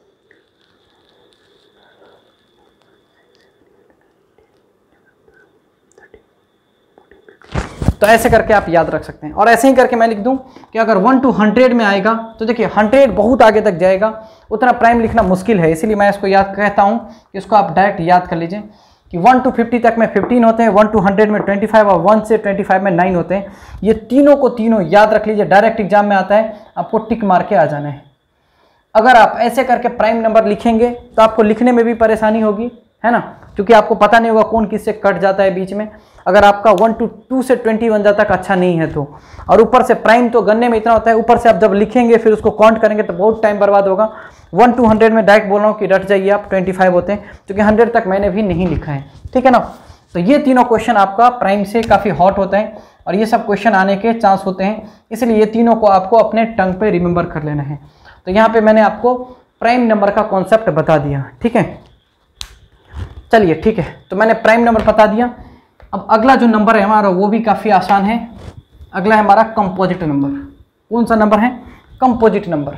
तो ऐसे करके आप याद रख सकते हैं, और ऐसे ही करके मैं लिख दूं कि अगर वन टू हंड्रेड में आएगा तो देखिए हंड्रेड बहुत आगे तक जाएगा, उतना प्राइम लिखना मुश्किल है, इसीलिए मैं इसको याद कहता हूं कि इसको आप डायरेक्ट याद कर लीजिए कि वन टू फिफ्टी तक में फिफ्टीन होते हैं, वन टू हंड्रेड में ट्वेंटी फाइव और वन से ट्वेंटी फाइव में नाइन होते हैं। ये तीनों को तीनों याद रख लीजिए, डायरेक्ट एग्जाम में आता है, आपको टिक मार के आ जाना है। अगर आप ऐसे करके प्राइम नंबर लिखेंगे तो आपको लिखने में भी परेशानी होगी, है ना, क्योंकि आपको पता नहीं होगा कौन किससे कट जाता है बीच में। अगर आपका वन टू टू से ट्वेंटी बन जाता है अच्छा नहीं है तो, और ऊपर से प्राइम तो गन्ने में इतना होता है, ऊपर से आप जब लिखेंगे फिर उसको काउंट करेंगे तो बहुत टाइम बर्बाद होगा। वन टू हंड्रेड में डायरेक्ट बोल रहा हूँ कि डट जाइए आप, ट्वेंटी फाइव होते हैं, क्योंकि हंड्रेड तक मैंने भी नहीं लिखा है, ठीक है ना। तो ये तीनों क्वेश्चन आपका प्राइम से काफ़ी हॉट होते हैं और ये सब क्वेश्चन आने के चांस होते हैं, इसलिए ये तीनों को आपको अपने टंग पे रिमेंबर कर लेना है। तो यहाँ पे मैंने आपको प्राइम नंबर का कॉन्सेप्ट बता दिया, ठीक है। चलिए ठीक है, तो मैंने प्राइम नंबर बता दिया। अब अगला जो नंबर है हमारा वो भी काफ़ी आसान है, अगला है हमारा कंपोजिट नंबर। कौन सा नंबर है, कंपोजिट नंबर।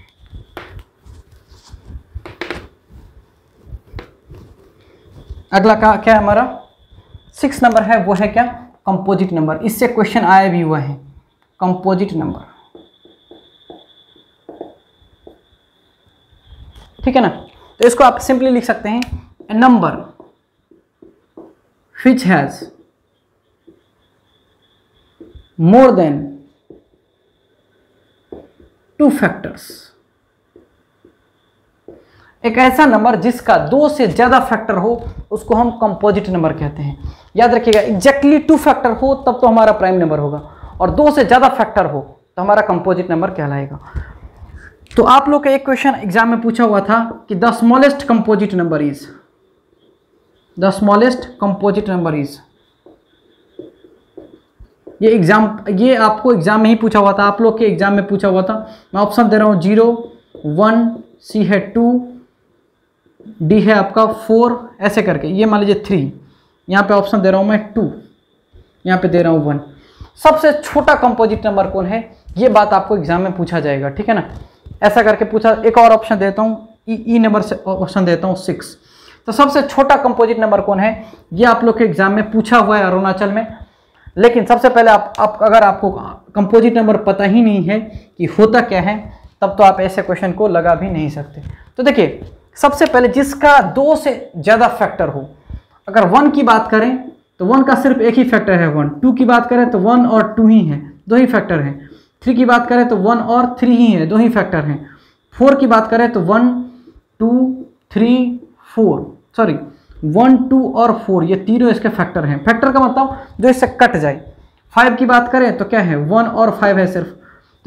अगला का क्या है हमारा सिक्स नंबर है, वो है क्या, कंपोजिट नंबर। इससे क्वेश्चन आया भी हुआ है, कंपोजिट नंबर, ठीक है ना। तो इसको आप सिंपली लिख सकते हैं, a number which has more than two factors। एक ऐसा नंबर जिसका दो से ज्यादा फैक्टर हो उसको हम कंपोजिट नंबर कहते हैं। याद रखिएगा, एग्जैक्टली टू फैक्टर हो तब तो हमारा प्राइम नंबर होगा, और दो से ज्यादा फैक्टर हो तो हमारा कंपोजिट नंबर कहलाएगा। तो आप लोग का एक क्वेश्चन एग्जाम में पूछा हुआ था कि the smallest composite number is, the smallest composite number is, ये एग्जाम ये आपको एग्जाम में ही पूछा हुआ था, आप लोग के एग्जाम में पूछा हुआ था। मैं ऑप्शन दे रहा हूँ, जीरो, वन, सी है टू, डी है आपका फोर, ऐसे करके। ये मान लीजिए थ्री, यहाँ पे ऑप्शन दे रहा हूँ मैं टू, यहाँ पे दे रहा हूँ वन। सबसे छोटा कंपोजिट नंबर कौन है, ये बात आपको एग्जाम में पूछा जाएगा, ठीक है ना। ऐसा करके पूछा। एक और ऑप्शन देता हूँ, ई ई नंबर से ऑप्शन देता हूँ सिक्स। तो सबसे छोटा कंपोजिट नंबर कौन है, ये आप लोग के एग्जाम में पूछा हुआ है अरुणाचल में। लेकिन सबसे पहले आप, आप अगर आपको कंपोजिट नंबर पता ही नहीं है कि होता क्या है, तब तो आप ऐसे क्वेश्चन को लगा भी नहीं सकते। तो देखिए, सबसे पहले जिसका दो से ज़्यादा फैक्टर हो, अगर वन की बात करें तो वन का सिर्फ एक ही फैक्टर है वन, टू की बात करें तो वन और टू ही है, दो ही फैक्टर हैं, थ्री की बात करें तो वन और थ्री ही है, दो ही फैक्टर हैं, फोर की बात करें तो one two three four, sorry one two और फोर, ये तीनों इसके फैक्टर हैं। फैक्टर का मतलब जो इससे कट जाए। फाइव की बात करें तो क्या है, वन और फाइव है सिर्फ। तो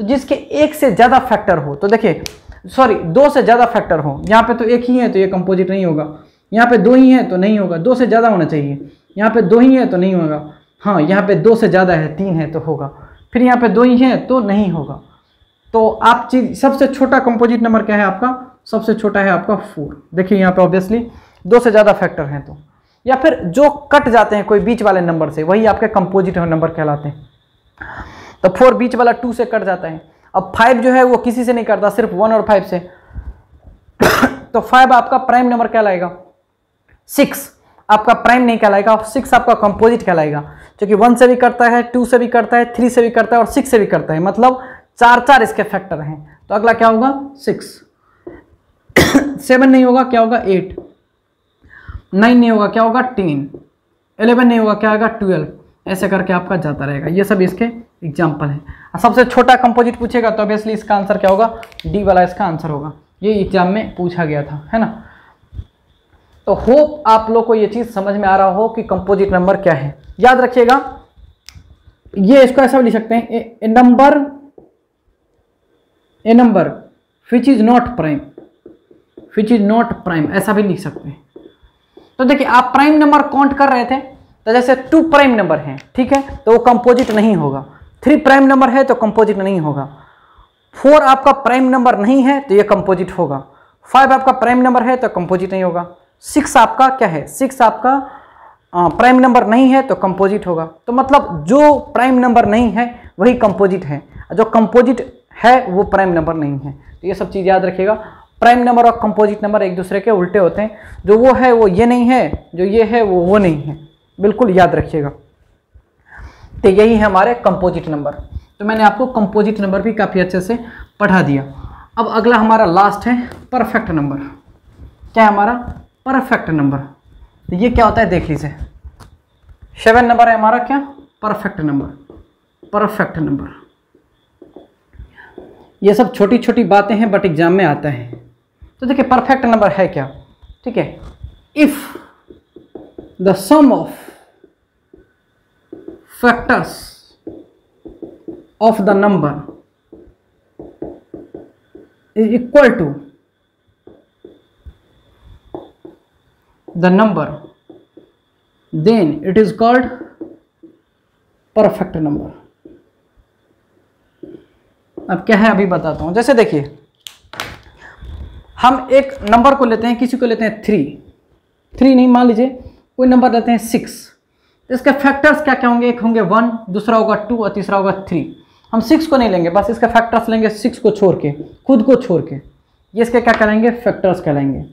तो जिसके एक से ज़्यादा फैक्टर हो, तो देखिए सॉरी दो से ज़्यादा फैक्टर हो, यहाँ पे तो एक ही है तो ये कंपोजिट नहीं होगा, यहाँ पे दो ही है तो नहीं होगा, दो से ज़्यादा होना चाहिए, यहाँ पे दो ही है तो नहीं होगा, हाँ यहाँ पे दो से ज़्यादा है, तीन है तो होगा, फिर यहाँ पे दो ही है तो नहीं होगा। तो आप चीज सबसे छोटा कंपोजिट नंबर क्या है आपका, सबसे छोटा है आपका फोर। देखिए यहाँ पे ऑब्वियसली दो से ज़्यादा फैक्टर हैं तो, या फिर जो कट जाते हैं कोई बीच वाले नंबर से वही आपके कंपोजिट नंबर कहलाते हैं। तो फोर बीच वाला टू से कट जाता है। अब फाइव जो है वो किसी से नहीं करता, सिर्फ वन और फाइव से। तो फाइव आपका प्राइम नंबर कहलाएगा, सिक्स आपका प्राइम नहीं कहलाएगा, सिक्स आपका कंपोजिट कहलाएगा, क्योंकि वन से भी करता है, टू से भी करता है, थ्री से भी करता है और सिक्स से भी करता है, मतलब चार चार इसके फैक्टर हैं। तो अगला क्या होगा, सिक्स। सेवन नहीं होगा, क्या होगा, एट। नाइन नहीं होगा, क्या होगा, टेन। इलेवन नहीं होगा, क्या होगा, ट्वेल्व। ऐसे करके आपका जाता रहेगा। ये सब इसके एग्जाम्पल हैं। सबसे छोटा कंपोजिट पूछेगा तो ऑब्वियसली इसका आंसर क्या होगा, डी वाला इसका आंसर होगा। ये एग्जाम में पूछा गया था, है ना। तो होप आप लोग को ये चीज़ समझ में आ रहा हो कि कंपोजिट नंबर क्या है। याद रखिएगा, ये इसको ऐसा भी लिख सकते हैं, a number a number which is not prime, which is not prime, ऐसा भी लिख सकते हैं। तो देखिए आप प्राइम नंबर काउंट कर रहे थे, तो जैसे टू प्राइम नंबर है, ठीक है, तो वो कंपोजिट नहीं होगा। थ्री प्राइम नंबर है तो कंपोजिट नहीं होगा। फोर आपका प्राइम नंबर नहीं है तो ये कंपोजिट होगा। फाइव आपका प्राइम नंबर है तो कंपोजिट नहीं होगा। सिक्स आपका क्या है, सिक्स आपका प्राइम नंबर नहीं है तो कंपोजिट होगा। तो मतलब जो प्राइम नंबर नहीं है वही कंपोजिट है, जो कंपोजिट है वो प्राइम नंबर नहीं है। तो ये सब चीज़ याद रखिएगा। प्राइम नंबर और कंपोजिट नंबर एक दूसरे के उल्टे होते हैं, जो वो है वो ये नहीं है, जो ये है वो वो नहीं है, बिल्कुल याद रखिएगा। तो यही है हमारे कंपोजिट नंबर। तो मैंने आपको कंपोजिट नंबर भी काफ़ी अच्छे से पढ़ा दिया। अब अगला हमारा लास्ट है परफेक्ट नंबर। क्या है हमारा, परफेक्ट नंबर। तो ये क्या होता है देख लीजिए, सेवन नंबर है हमारा क्या, परफेक्ट नंबर। परफेक्ट नंबर ये सब छोटी छोटी बातें हैं बट एग्जाम में आता है। तो देखिए परफेक्ट नंबर है क्या, ठीक है, if the sum of factors of the number is equal to the number then it is called perfect number. अब क्या है अभी बताता हूं। जैसे देखिए हम एक नंबर को लेते हैं, किसी को लेते हैं थ्री, थ्री नहीं मान लीजिए कोई नंबर लेते हैं सिक्स। तो इसके फैक्टर्स क्या क्या होंगे, एक होंगे वन, दूसरा होगा टू और तीसरा होगा थ्री। हम सिक्स को नहीं लेंगे, बस इसके फैक्टर्स लेंगे, सिक्स को छोड़ के, खुद को छोड़ के, ये इसके क्या कहलाएंगे, फैक्टर्स कहलाएंगे।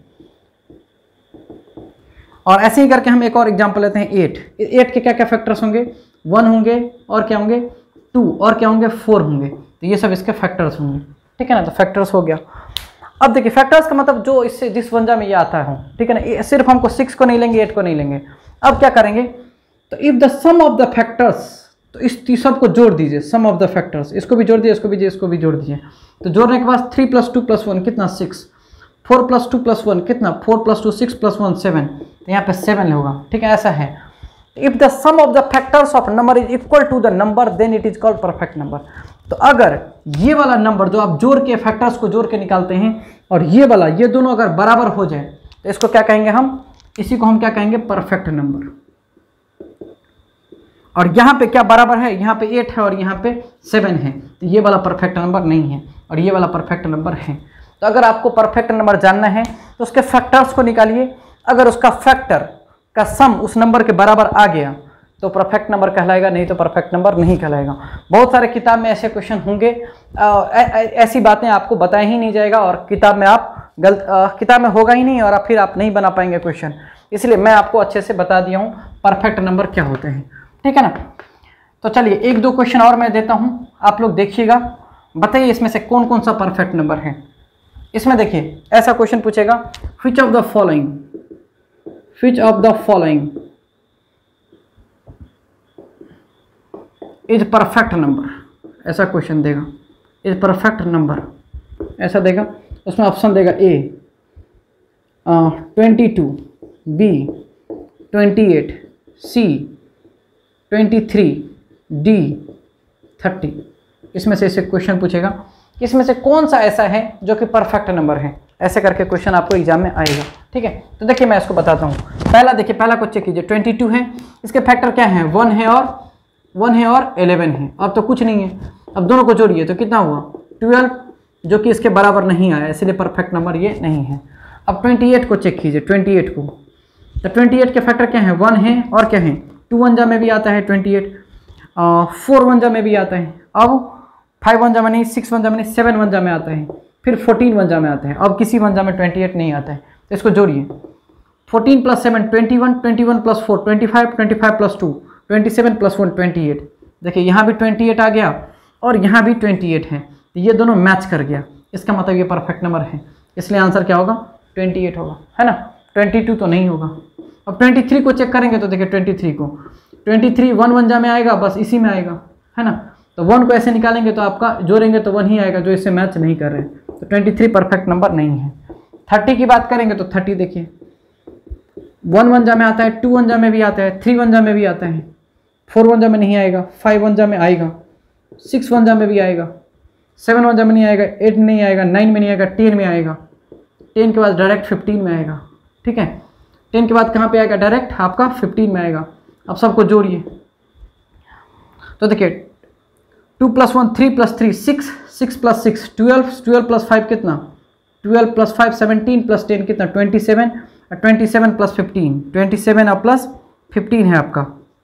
और ऐसे ही करके हम एक और एग्जांपल लेते हैं एट। एट के क्या क्या फैक्टर्स होंगे, वन होंगे और क्या होंगे, टू और क्या होंगे, फोर होंगे। तो ये सब इसके फैक्टर्स होंगे, ठीक है ना। तो फैक्टर्स हो गया। अब देखिए फैक्टर्स का मतलब जो इससे जिस वंजा में ये आता है, ठीक है ना, सिर्फ हमको सिक्स को नहीं लेंगे, एट को नहीं लेंगे। अब क्या करेंगे, तो if the sum of the factors, तो इस सब को जोड़ दीजिए, सम ऑफ द फैक्टर्स, इसको भी जोड़ दीजिए, इसको भी इसको भी जोड़ दीजिए। तो जोड़ने के बाद three plus two plus one कितना, six. Four plus two plus one कितना, four plus two six plus one seven. तो यहाँ पे सेवन होगा, ठीक है, ऐसा है। If the sum of the factors of number is equal to the number then it is called perfect number. तो अगर ये वाला नंबर जो आप जोड़ के फैक्टर्स को जोड़ के निकालते हैं और ये वाला, ये दोनों अगर बराबर हो जाए तो इसको क्या कहेंगे हम, इसी को हम क्या कहेंगे, परफेक्ट नंबर। और यहाँ पे क्या बराबर है, यहाँ पे एट है और यहाँ पे सेवन है, तो ये वाला परफेक्ट नंबर नहीं है और ये वाला परफेक्ट नंबर है। तो अगर आपको परफेक्ट नंबर जानना है तो उसके फैक्टर्स को निकालिए। अगर उसका फैक्टर का सम उस नंबर के बराबर आ गया तो परफेक्ट नंबर कहलाएगा, नहीं तो परफेक्ट नंबर नहीं कहलाएगा। बहुत सारे किताब में ऐसे क्वेश्चन होंगे, ऐसी बातें आपको बताया ही नहीं जाएगा और किताब में आप गलत किताब में होगा ही नहीं और आप फिर आप नहीं बना पाएंगे क्वेश्चन। इसलिए मैं आपको अच्छे से बता दिया हूँ परफेक्ट नंबर क्या होते हैं, ठीक है ना। तो चलिए एक दो क्वेश्चन और मैं देता हूँ, आप लोग देखिएगा, बताइए इसमें से कौन कौन सा परफेक्ट नंबर है। इसमें देखिए ऐसा क्वेश्चन पूछेगा, which of the following, which of the following is perfect number, ऐसा क्वेश्चन देगा, इज परफेक्ट नंबर ऐसा देगा। उसमें ऑप्शन देगा A twenty two, B twenty eight, C twenty three, D thirty. इसमें से इसे क्वेश्चन पूछेगा, इसमें से कौन सा ऐसा है जो कि परफेक्ट नंबर है, ऐसे करके क्वेश्चन आपको एग्जाम में आएगा। ठीक है, तो देखिए मैं इसको बताता हूँ। पहला देखिए, पहला क्वेश्चन चेक कीजिए, ट्वेंटी टू है, इसके फैक्टर क्या है, वन है और वन है और इलेवन है। अब तो कुछ नहीं है, अब दोनों को जोड़िए तो कितना हुआ, ट्वेल्व, जो कि इसके बराबर नहीं आया, इसलिए परफेक्ट नंबर ये नहीं है। अब ट्वेंटी एट को चेक कीजिए, ट्वेंटी एट को, तो ट्वेंटी एट के फैक्टर क्या है, वन है और क्या है, टू वन जा में भी आता है ट्वेंटी एट, फोर वन जा में भी आता है, अब फाइव वन जा में नहीं, सिक्स वन जा में नहीं, सेवन वन जा में आता है, फिर फोर्टीन वन जा में आता है। अब किसी वन जा में ट्वेंटी एट नहीं आता है, तो इसको जोड़िए, fourteen plus seven twenty one, twenty one plus four twenty five, twenty five plus two twenty seven plus one twenty eight. देखिए यहाँ भी ट्वेंटी एट आ गया और यहाँ भी ट्वेंटी एट है, तो ये दोनों मैच कर गया, इसका मतलब ये परफेक्ट नंबर है, इसलिए आंसर क्या होगा, ट्वेंटी एट होगा, है ना। ट्वेंटी टू तो नहीं होगा। अब ट्वेंटी थ्री को चेक करेंगे तो देखिए ट्वेंटी थ्री को, ट्वेंटी थ्री वन वन जा में आएगा, बस इसी में आएगा, है ना। तो वन को ऐसे निकालेंगे तो आपका जोड़ेंगे तो वन ही आएगा, जो इससे मैच नहीं कर रहे हैं, तो ट्वेंटी थ्री परफेक्ट नंबर नहीं है। थर्टी की बात करेंगे तो थर्टी देखिए, वन वन जा में आता है, टू वन जा में भी आता है, थ्री वन जा में भी आता है, फोर वन जा में नहीं आएगा, फाइव वन जा में आएगा, सिक्स वन जा में भी आएगा, सेवन वन जा में नहीं आएगा, एट में नहीं आएगा, नाइन में नहीं आएगा, टेन में आएगा, टेन के बाद डायरेक्ट फिफ्टीन में आएगा। ठीक है, टेन के बाद कहाँ पे आएगा, डायरेक्ट आपका फिफ्टीन में आएगा। अब सबको जोड़िए तो देखिए, two plus one three plus three six, six plus six twelve, twelve plus five कितना, twelve plus five seventeen plus ten कितना, twenty seven, twenty seven plus fifteen, twenty seven और प्लस फिफ्टीन है आपका,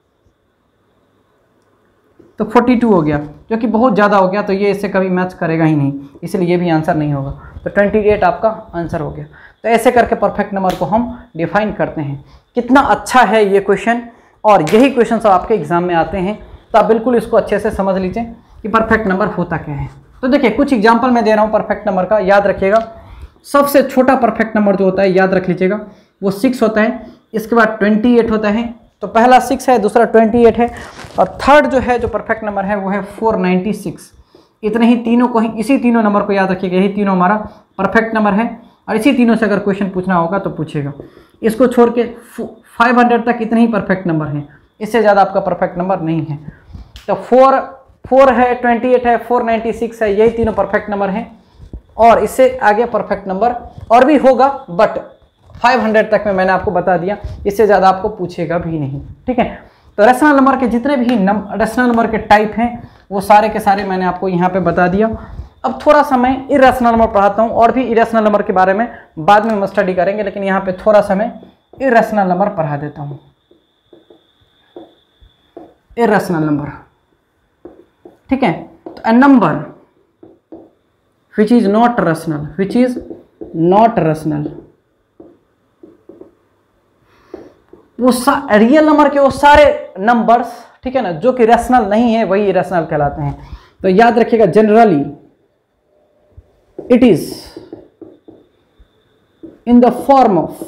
तो फोर्टी टू हो गया, जो कि बहुत ज़्यादा हो गया, तो ये इससे कभी मैच करेगा ही नहीं, इसलिए ये भी आंसर नहीं होगा। तो ट्वेंटी एट आपका आंसर हो गया। तो ऐसे करके परफेक्ट नंबर को हम डिफाइन करते हैं। कितना अच्छा है ये क्वेश्चन, और यही क्वेश्चन सब आपके एग्जाम में आते हैं, तो आप बिल्कुल इसको अच्छे से समझ लीजिए कि परफेक्ट नंबर होता क्या है। तो देखिए कुछ एग्जाम्पल मैं दे रहा हूँ परफेक्ट नंबर का, याद रखिएगा। सबसे छोटा परफेक्ट नंबर जो होता है, याद रख लीजिएगा, वो सिक्स होता है, इसके बाद ट्वेंटी एट होता है, तो पहला सिक्स है, दूसरा ट्वेंटी एट है, और थर्ड जो है जो परफेक्ट नंबर है वो है फोर नाइन्टी सिक्स। इतने ही तीनों को ही, इसी तीनों नंबर को याद रखिएगा, यही तीनों हमारा परफेक्ट नंबर है, और इसी तीनों से अगर क्वेश्चन पूछना होगा तो पूछेगा। इसको छोड़ के फाइव हंड्रेड तक इतने ही परफेक्ट नंबर हैं, इससे ज़्यादा आपका परफेक्ट नंबर नहीं है। तो फोर फोर है, ट्वेंटी एट है, फोर नाइन्टी सिक्स है, यही तीनों परफेक्ट नंबर हैं, और इससे आगे परफेक्ट नंबर और भी होगा, बट फाइव हंड्रेड तक में मैंने आपको बता दिया, इससे ज़्यादा आपको पूछेगा भी नहीं। ठीक है, तो रेशनल नंबर के जितने भी रेशनल नंबर के टाइप हैं वो सारे के सारे मैंने आपको यहाँ पे बता दिया। अब थोड़ा सा मैं इरेशनल नंबर पढ़ाता हूँ, और भी इरेशनल नंबर के बारे में बाद में हम स्टडी करेंगे, लेकिन यहाँ पे थोड़ा सा मैं इरेशनल नंबर पढ़ा देता हूँ। इरेशनल नंबर, ठीक है, तो a number which is not rational, which is not rational, वो रियल नंबर के वो सारे नंबर्स, ठीक है ना, जो कि रेशनल नहीं है वही इरेशनल कहलाते हैं। तो याद रखिएगा, generally it is in the form of,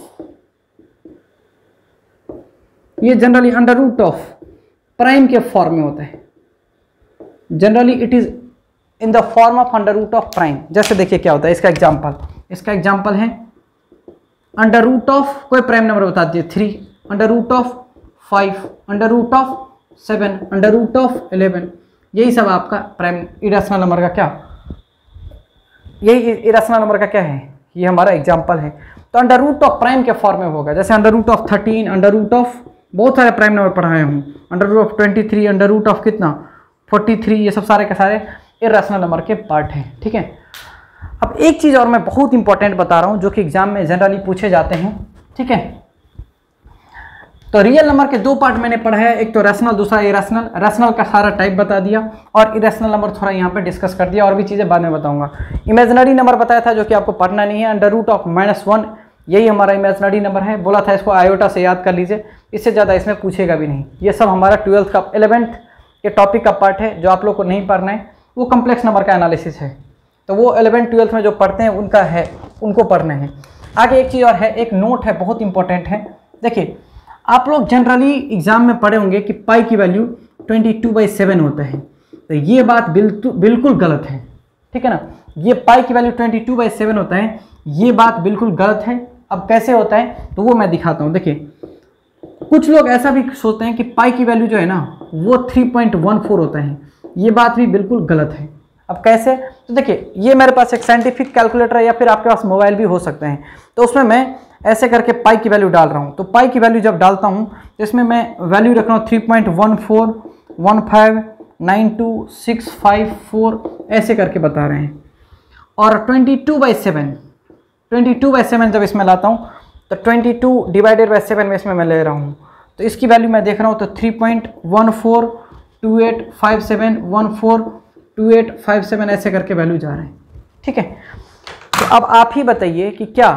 ये generally under root of prime के फॉर्म में होता है। Generally it is in the form of under root of prime. जैसे देखिए क्या होता है, इसका एग्जांपल इसका एग्जांपल है अंडर रूट ऑफ कोई प्राइम नंबर बता दीजिए, three, under root of five, under root of seven, under root of eleven, यही सब आपका प्राइम इरेशनल नंबर का क्या, यही इरेशनल नंबर का क्या है, ये हमारा एग्जांपल है। तो अंडर रूट ऑफ प्राइम के फॉर्म में होगा, जैसे under root of thirteen, under root of बहुत सारे प्राइम नंबर पढ़ाए हूँ, under root of twenty three, under root of कितना फोर्टी थ्री, ये सब सारे के सारे इरेशनल नंबर के पार्ट हैं। ठीक है, अब एक चीज़ और मैं बहुत इंपॉर्टेंट बता रहा हूँ, जो कि एग्जाम में जनरली पूछे जाते हैं। ठीक है, तो रियल नंबर के दो पार्ट मैंने पढ़ा है, एक तो रैशनल, दूसरा इरेशनल। रैशनल का सारा टाइप बता दिया, और इरेशनल नंबर थोड़ा यहाँ पे डिस्कस कर दिया, और भी चीज़ें बाद में बताऊंगा। इमेजिनरी नंबर बताया था, जो कि आपको पढ़ना नहीं है, under root of minus one, यही हमारा इमेजिनरी नंबर है। बोला था इसको आयोटा से याद कर लीजिए, इससे ज़्यादा इसमें पूछेगा भी नहीं। ये सब हमारा ट्वेल्थ का इलेवेंथ के टॉपिक का पार्ट है, जो आप लोग को नहीं पढ़ना है, वो कम्प्लेक्स नंबर का एनालिसिस है, तो वो इलेवेंथ ट्वेल्थ में जो पढ़ते हैं उनका है, उनको पढ़ना है। आगे एक चीज़ और है, एक नोट है, बहुत इंपॉर्टेंट है। देखिए, आप लोग जनरली एग्जाम में पढ़े होंगे कि पाई की value twenty two by seven होता है, तो ये बात बिल्कुल बिल्कुल गलत है। ठीक है ना, ये पाई की value twenty two by seven होता है, ये बात बिल्कुल गलत है। अब कैसे होता है तो वो मैं दिखाता हूँ। देखिए, कुछ लोग ऐसा भी सोचते हैं कि पाई की वैल्यू जो है ना वो थ्री पॉइंट वन फोर होता है, ये बात भी बिल्कुल गलत है। अब कैसे? तो देखिए, ये मेरे पास एक साइंटिफिक कैलकुलेटर है या फिर आपके पास मोबाइल भी हो सकते हैं, तो उसमें मैं ऐसे करके पाई की वैल्यू डाल रहा हूँ। तो पाई की वैल्यू जब डालता हूँ तो इसमें मैं वैल्यू रख रहा हूँ three point one four one five nine two six five four ऐसे करके बता रहे हैं। और twenty two by seven twenty two by seven जब इसमें लाता हूँ तो twenty two divided by seven में इसमें मैं ले रहा हूँ, तो इसकी वैल्यू मैं देख रहा हूँ तो three point one four two eight five seven one four two eight five seven ऐसे करके वैल्यू जा रहे हैं। ठीक है, तो अब आप ही बताइए कि क्या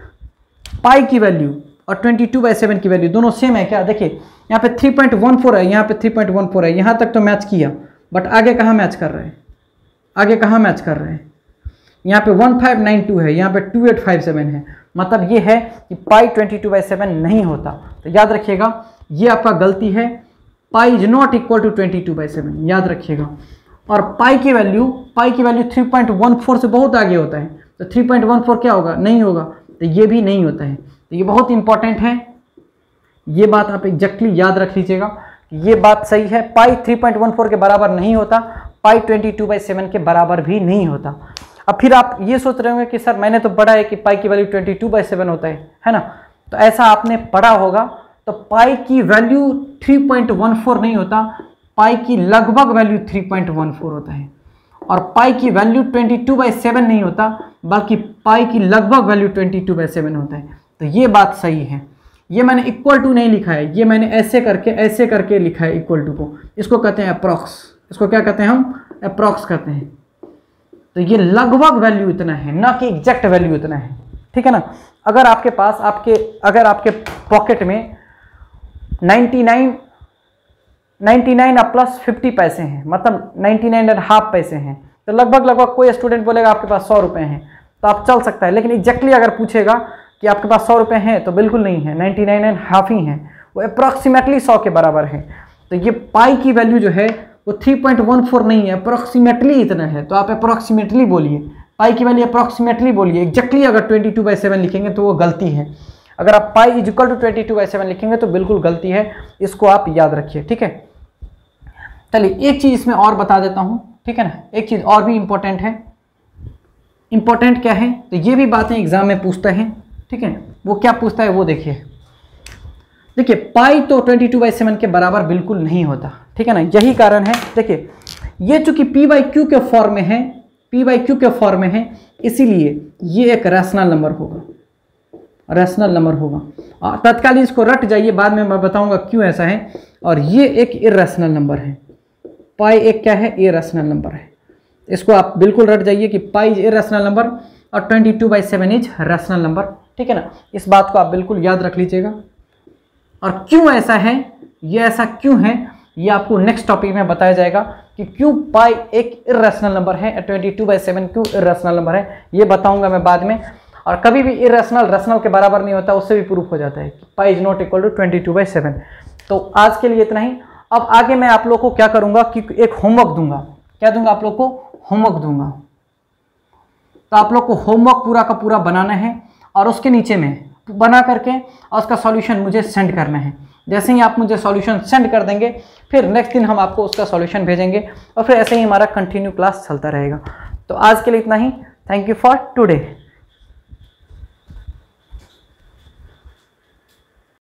पाई की वैल्यू और ट्वेंटी टू बाई सेवन की वैल्यू दोनों सेम है क्या? देखिए यहाँ पे थ्री पॉइंट वन फोर है, यहाँ पे थ्री पॉइंट वन फोर है, यहाँ तक तो मैच किया, बट आगे कहाँ मैच कर रहे हैं? आगे कहाँ मैच कर रहे हैं? यहाँ पे वन फाइव नाइन टू है, यहाँ पे टू एट फाइव सेवन है, मतलब ये है कि pi twenty two by seven नहीं होता। तो याद रखिएगा, ये आपका गलती है, pi is not equal to twenty two by seven, याद रखिएगा। और पाई की वैल्यू पाई की value three point one four से बहुत आगे होता है, तो थ्री पॉइंट वन फोर क्या होगा? नहीं होगा, तो ये भी नहीं होता है। तो ये बहुत इंपॉर्टेंट है, ये बात आप एग्जैक्टली याद रख लीजिएगा कि ये बात सही है। Pi three point one four के बराबर नहीं होता, pi twenty two by seven के बराबर भी नहीं होता। अब फिर आप ये सोच रहे होंगे कि सर मैंने तो पढ़ा है कि पाई की value twenty two by seven होता है, है ना? तो ऐसा आपने पढ़ा होगा, तो पाई की value three point one four नहीं होता, पाई की लगभग value three point one four होता है। और पाई की value twenty two by seven नहीं होता, बल्कि पाई की लगभग value twenty two by seven होता है। तो ये बात सही है। ये मैंने इक्वल टू नहीं लिखा है, ये मैंने ऐसे करके ऐसे करके लिखा है इक्वल टू को। इसको कहते हैं अप्रॉक्स, इसको क्या कहते हैं हम? अप्रॉक्स कहते हैं। तो ये लगभग वैल्यू इतना है, ना कि एग्जैक्ट वैल्यू इतना है। ठीक है ना? अगर आपके पास आपके अगर आपके पॉकेट में ninety nine ninety nine plus fifty पैसे हैं, मतलब नाइन्टी नाइन एंड हाफ पैसे हैं, तो लगभग लगभग कोई स्टूडेंट बोलेगा आपके पास सौ रुपये हैं, तो आप चल सकता है। लेकिन एग्जैक्टली अगर पूछेगा कि आपके पास सौ रुपये हैं, तो बिल्कुल नहीं है, नाइन्टी नाइन एंड हाफ ही हैं, वो अप्रॉक्सीमेटली सौ के बराबर है। तो ये पाई की वैल्यू जो है वो थ्री पॉइंट वन फोर नहीं है, अप्रॉक्सीमेटली इतना है। तो आप अप्रॉक्सीमेटली बोलिए, पाई की वैल्यू अप्रॉक्सीमेटली बोलिए। एग्जैक्टली अगर ट्वेंटी टू बाई सेवन लिखेंगे तो वो गलती है। अगर आप pi is equal to twenty two by seven लिखेंगे तो बिल्कुल गलती है, इसको आप याद रखिए। ठीक है, चलिए एक चीज़ इसमें और बता देता हूँ, ठीक है ना? एक चीज़ और भी इम्पोर्टेंट है। इम्पोर्टेंट क्या है? तो ये भी बातें एग्जाम में पूछता है, ठीक है? वो क्या पूछता है वो देखिए। देखिए पाई तो ट्वेंटी टू बाई सेवन के बराबर बिल्कुल नहीं होता, ठीक है ना? यही कारण है। देखिए ये चूंकि पी बाई क्यू के फॉर्म में है, पी बाई क्यू के फॉर्म में है, इसीलिए ये एक रैशनल नंबर होगा, रैशनल नंबर होगा। तत्काल इसको रट जाइए, बाद में मैं बताऊंगा क्यों ऐसा है। और ये एक इरैशनल नंबर है, पाई एक क्या है? इरैशनल नंबर है। इसको आप बिल्कुल रट जाइए कि पाई इज इरैशनल नंबर और twenty two by seven is rational number, ठीक है ना? इस बात को आप बिल्कुल याद रख लीजिएगा। और क्यों ऐसा है, ये ऐसा क्यों है, ये आपको नेक्स्ट टॉपिक में बताया जाएगा कि क्यों पाई एक इरैशनल नंबर है, ट्वेंटी टू बाई सेवन क्यों इरैशनल नंबर है, ये बताऊंगा मैं बाद में। और कभी भी इरैशनल रैशनल के बराबर नहीं होता, उससे भी प्रूफ हो जाता है कि pi is not equal to twenty two by seven. तो आज के लिए इतना ही। अब आगे मैं आप लोग को क्या करूंगा कि एक होमवर्क दूंगा। क्या दूंगा? आप लोग को होमवर्क दूंगा। तो आप लोग को होमवर्क पूरा का पूरा बनाना है और उसके नीचे में बना करके और उसका सॉल्यूशन मुझे सेंड करना है। जैसे ही आप मुझे सॉल्यूशन सेंड कर देंगे, फिर नेक्स्ट दिन हम आपको उसका सॉल्यूशन भेजेंगे और फिर ऐसे ही हमारा कंटिन्यू क्लास चलता रहेगा। तो आज के लिए इतना ही। Thank you for today.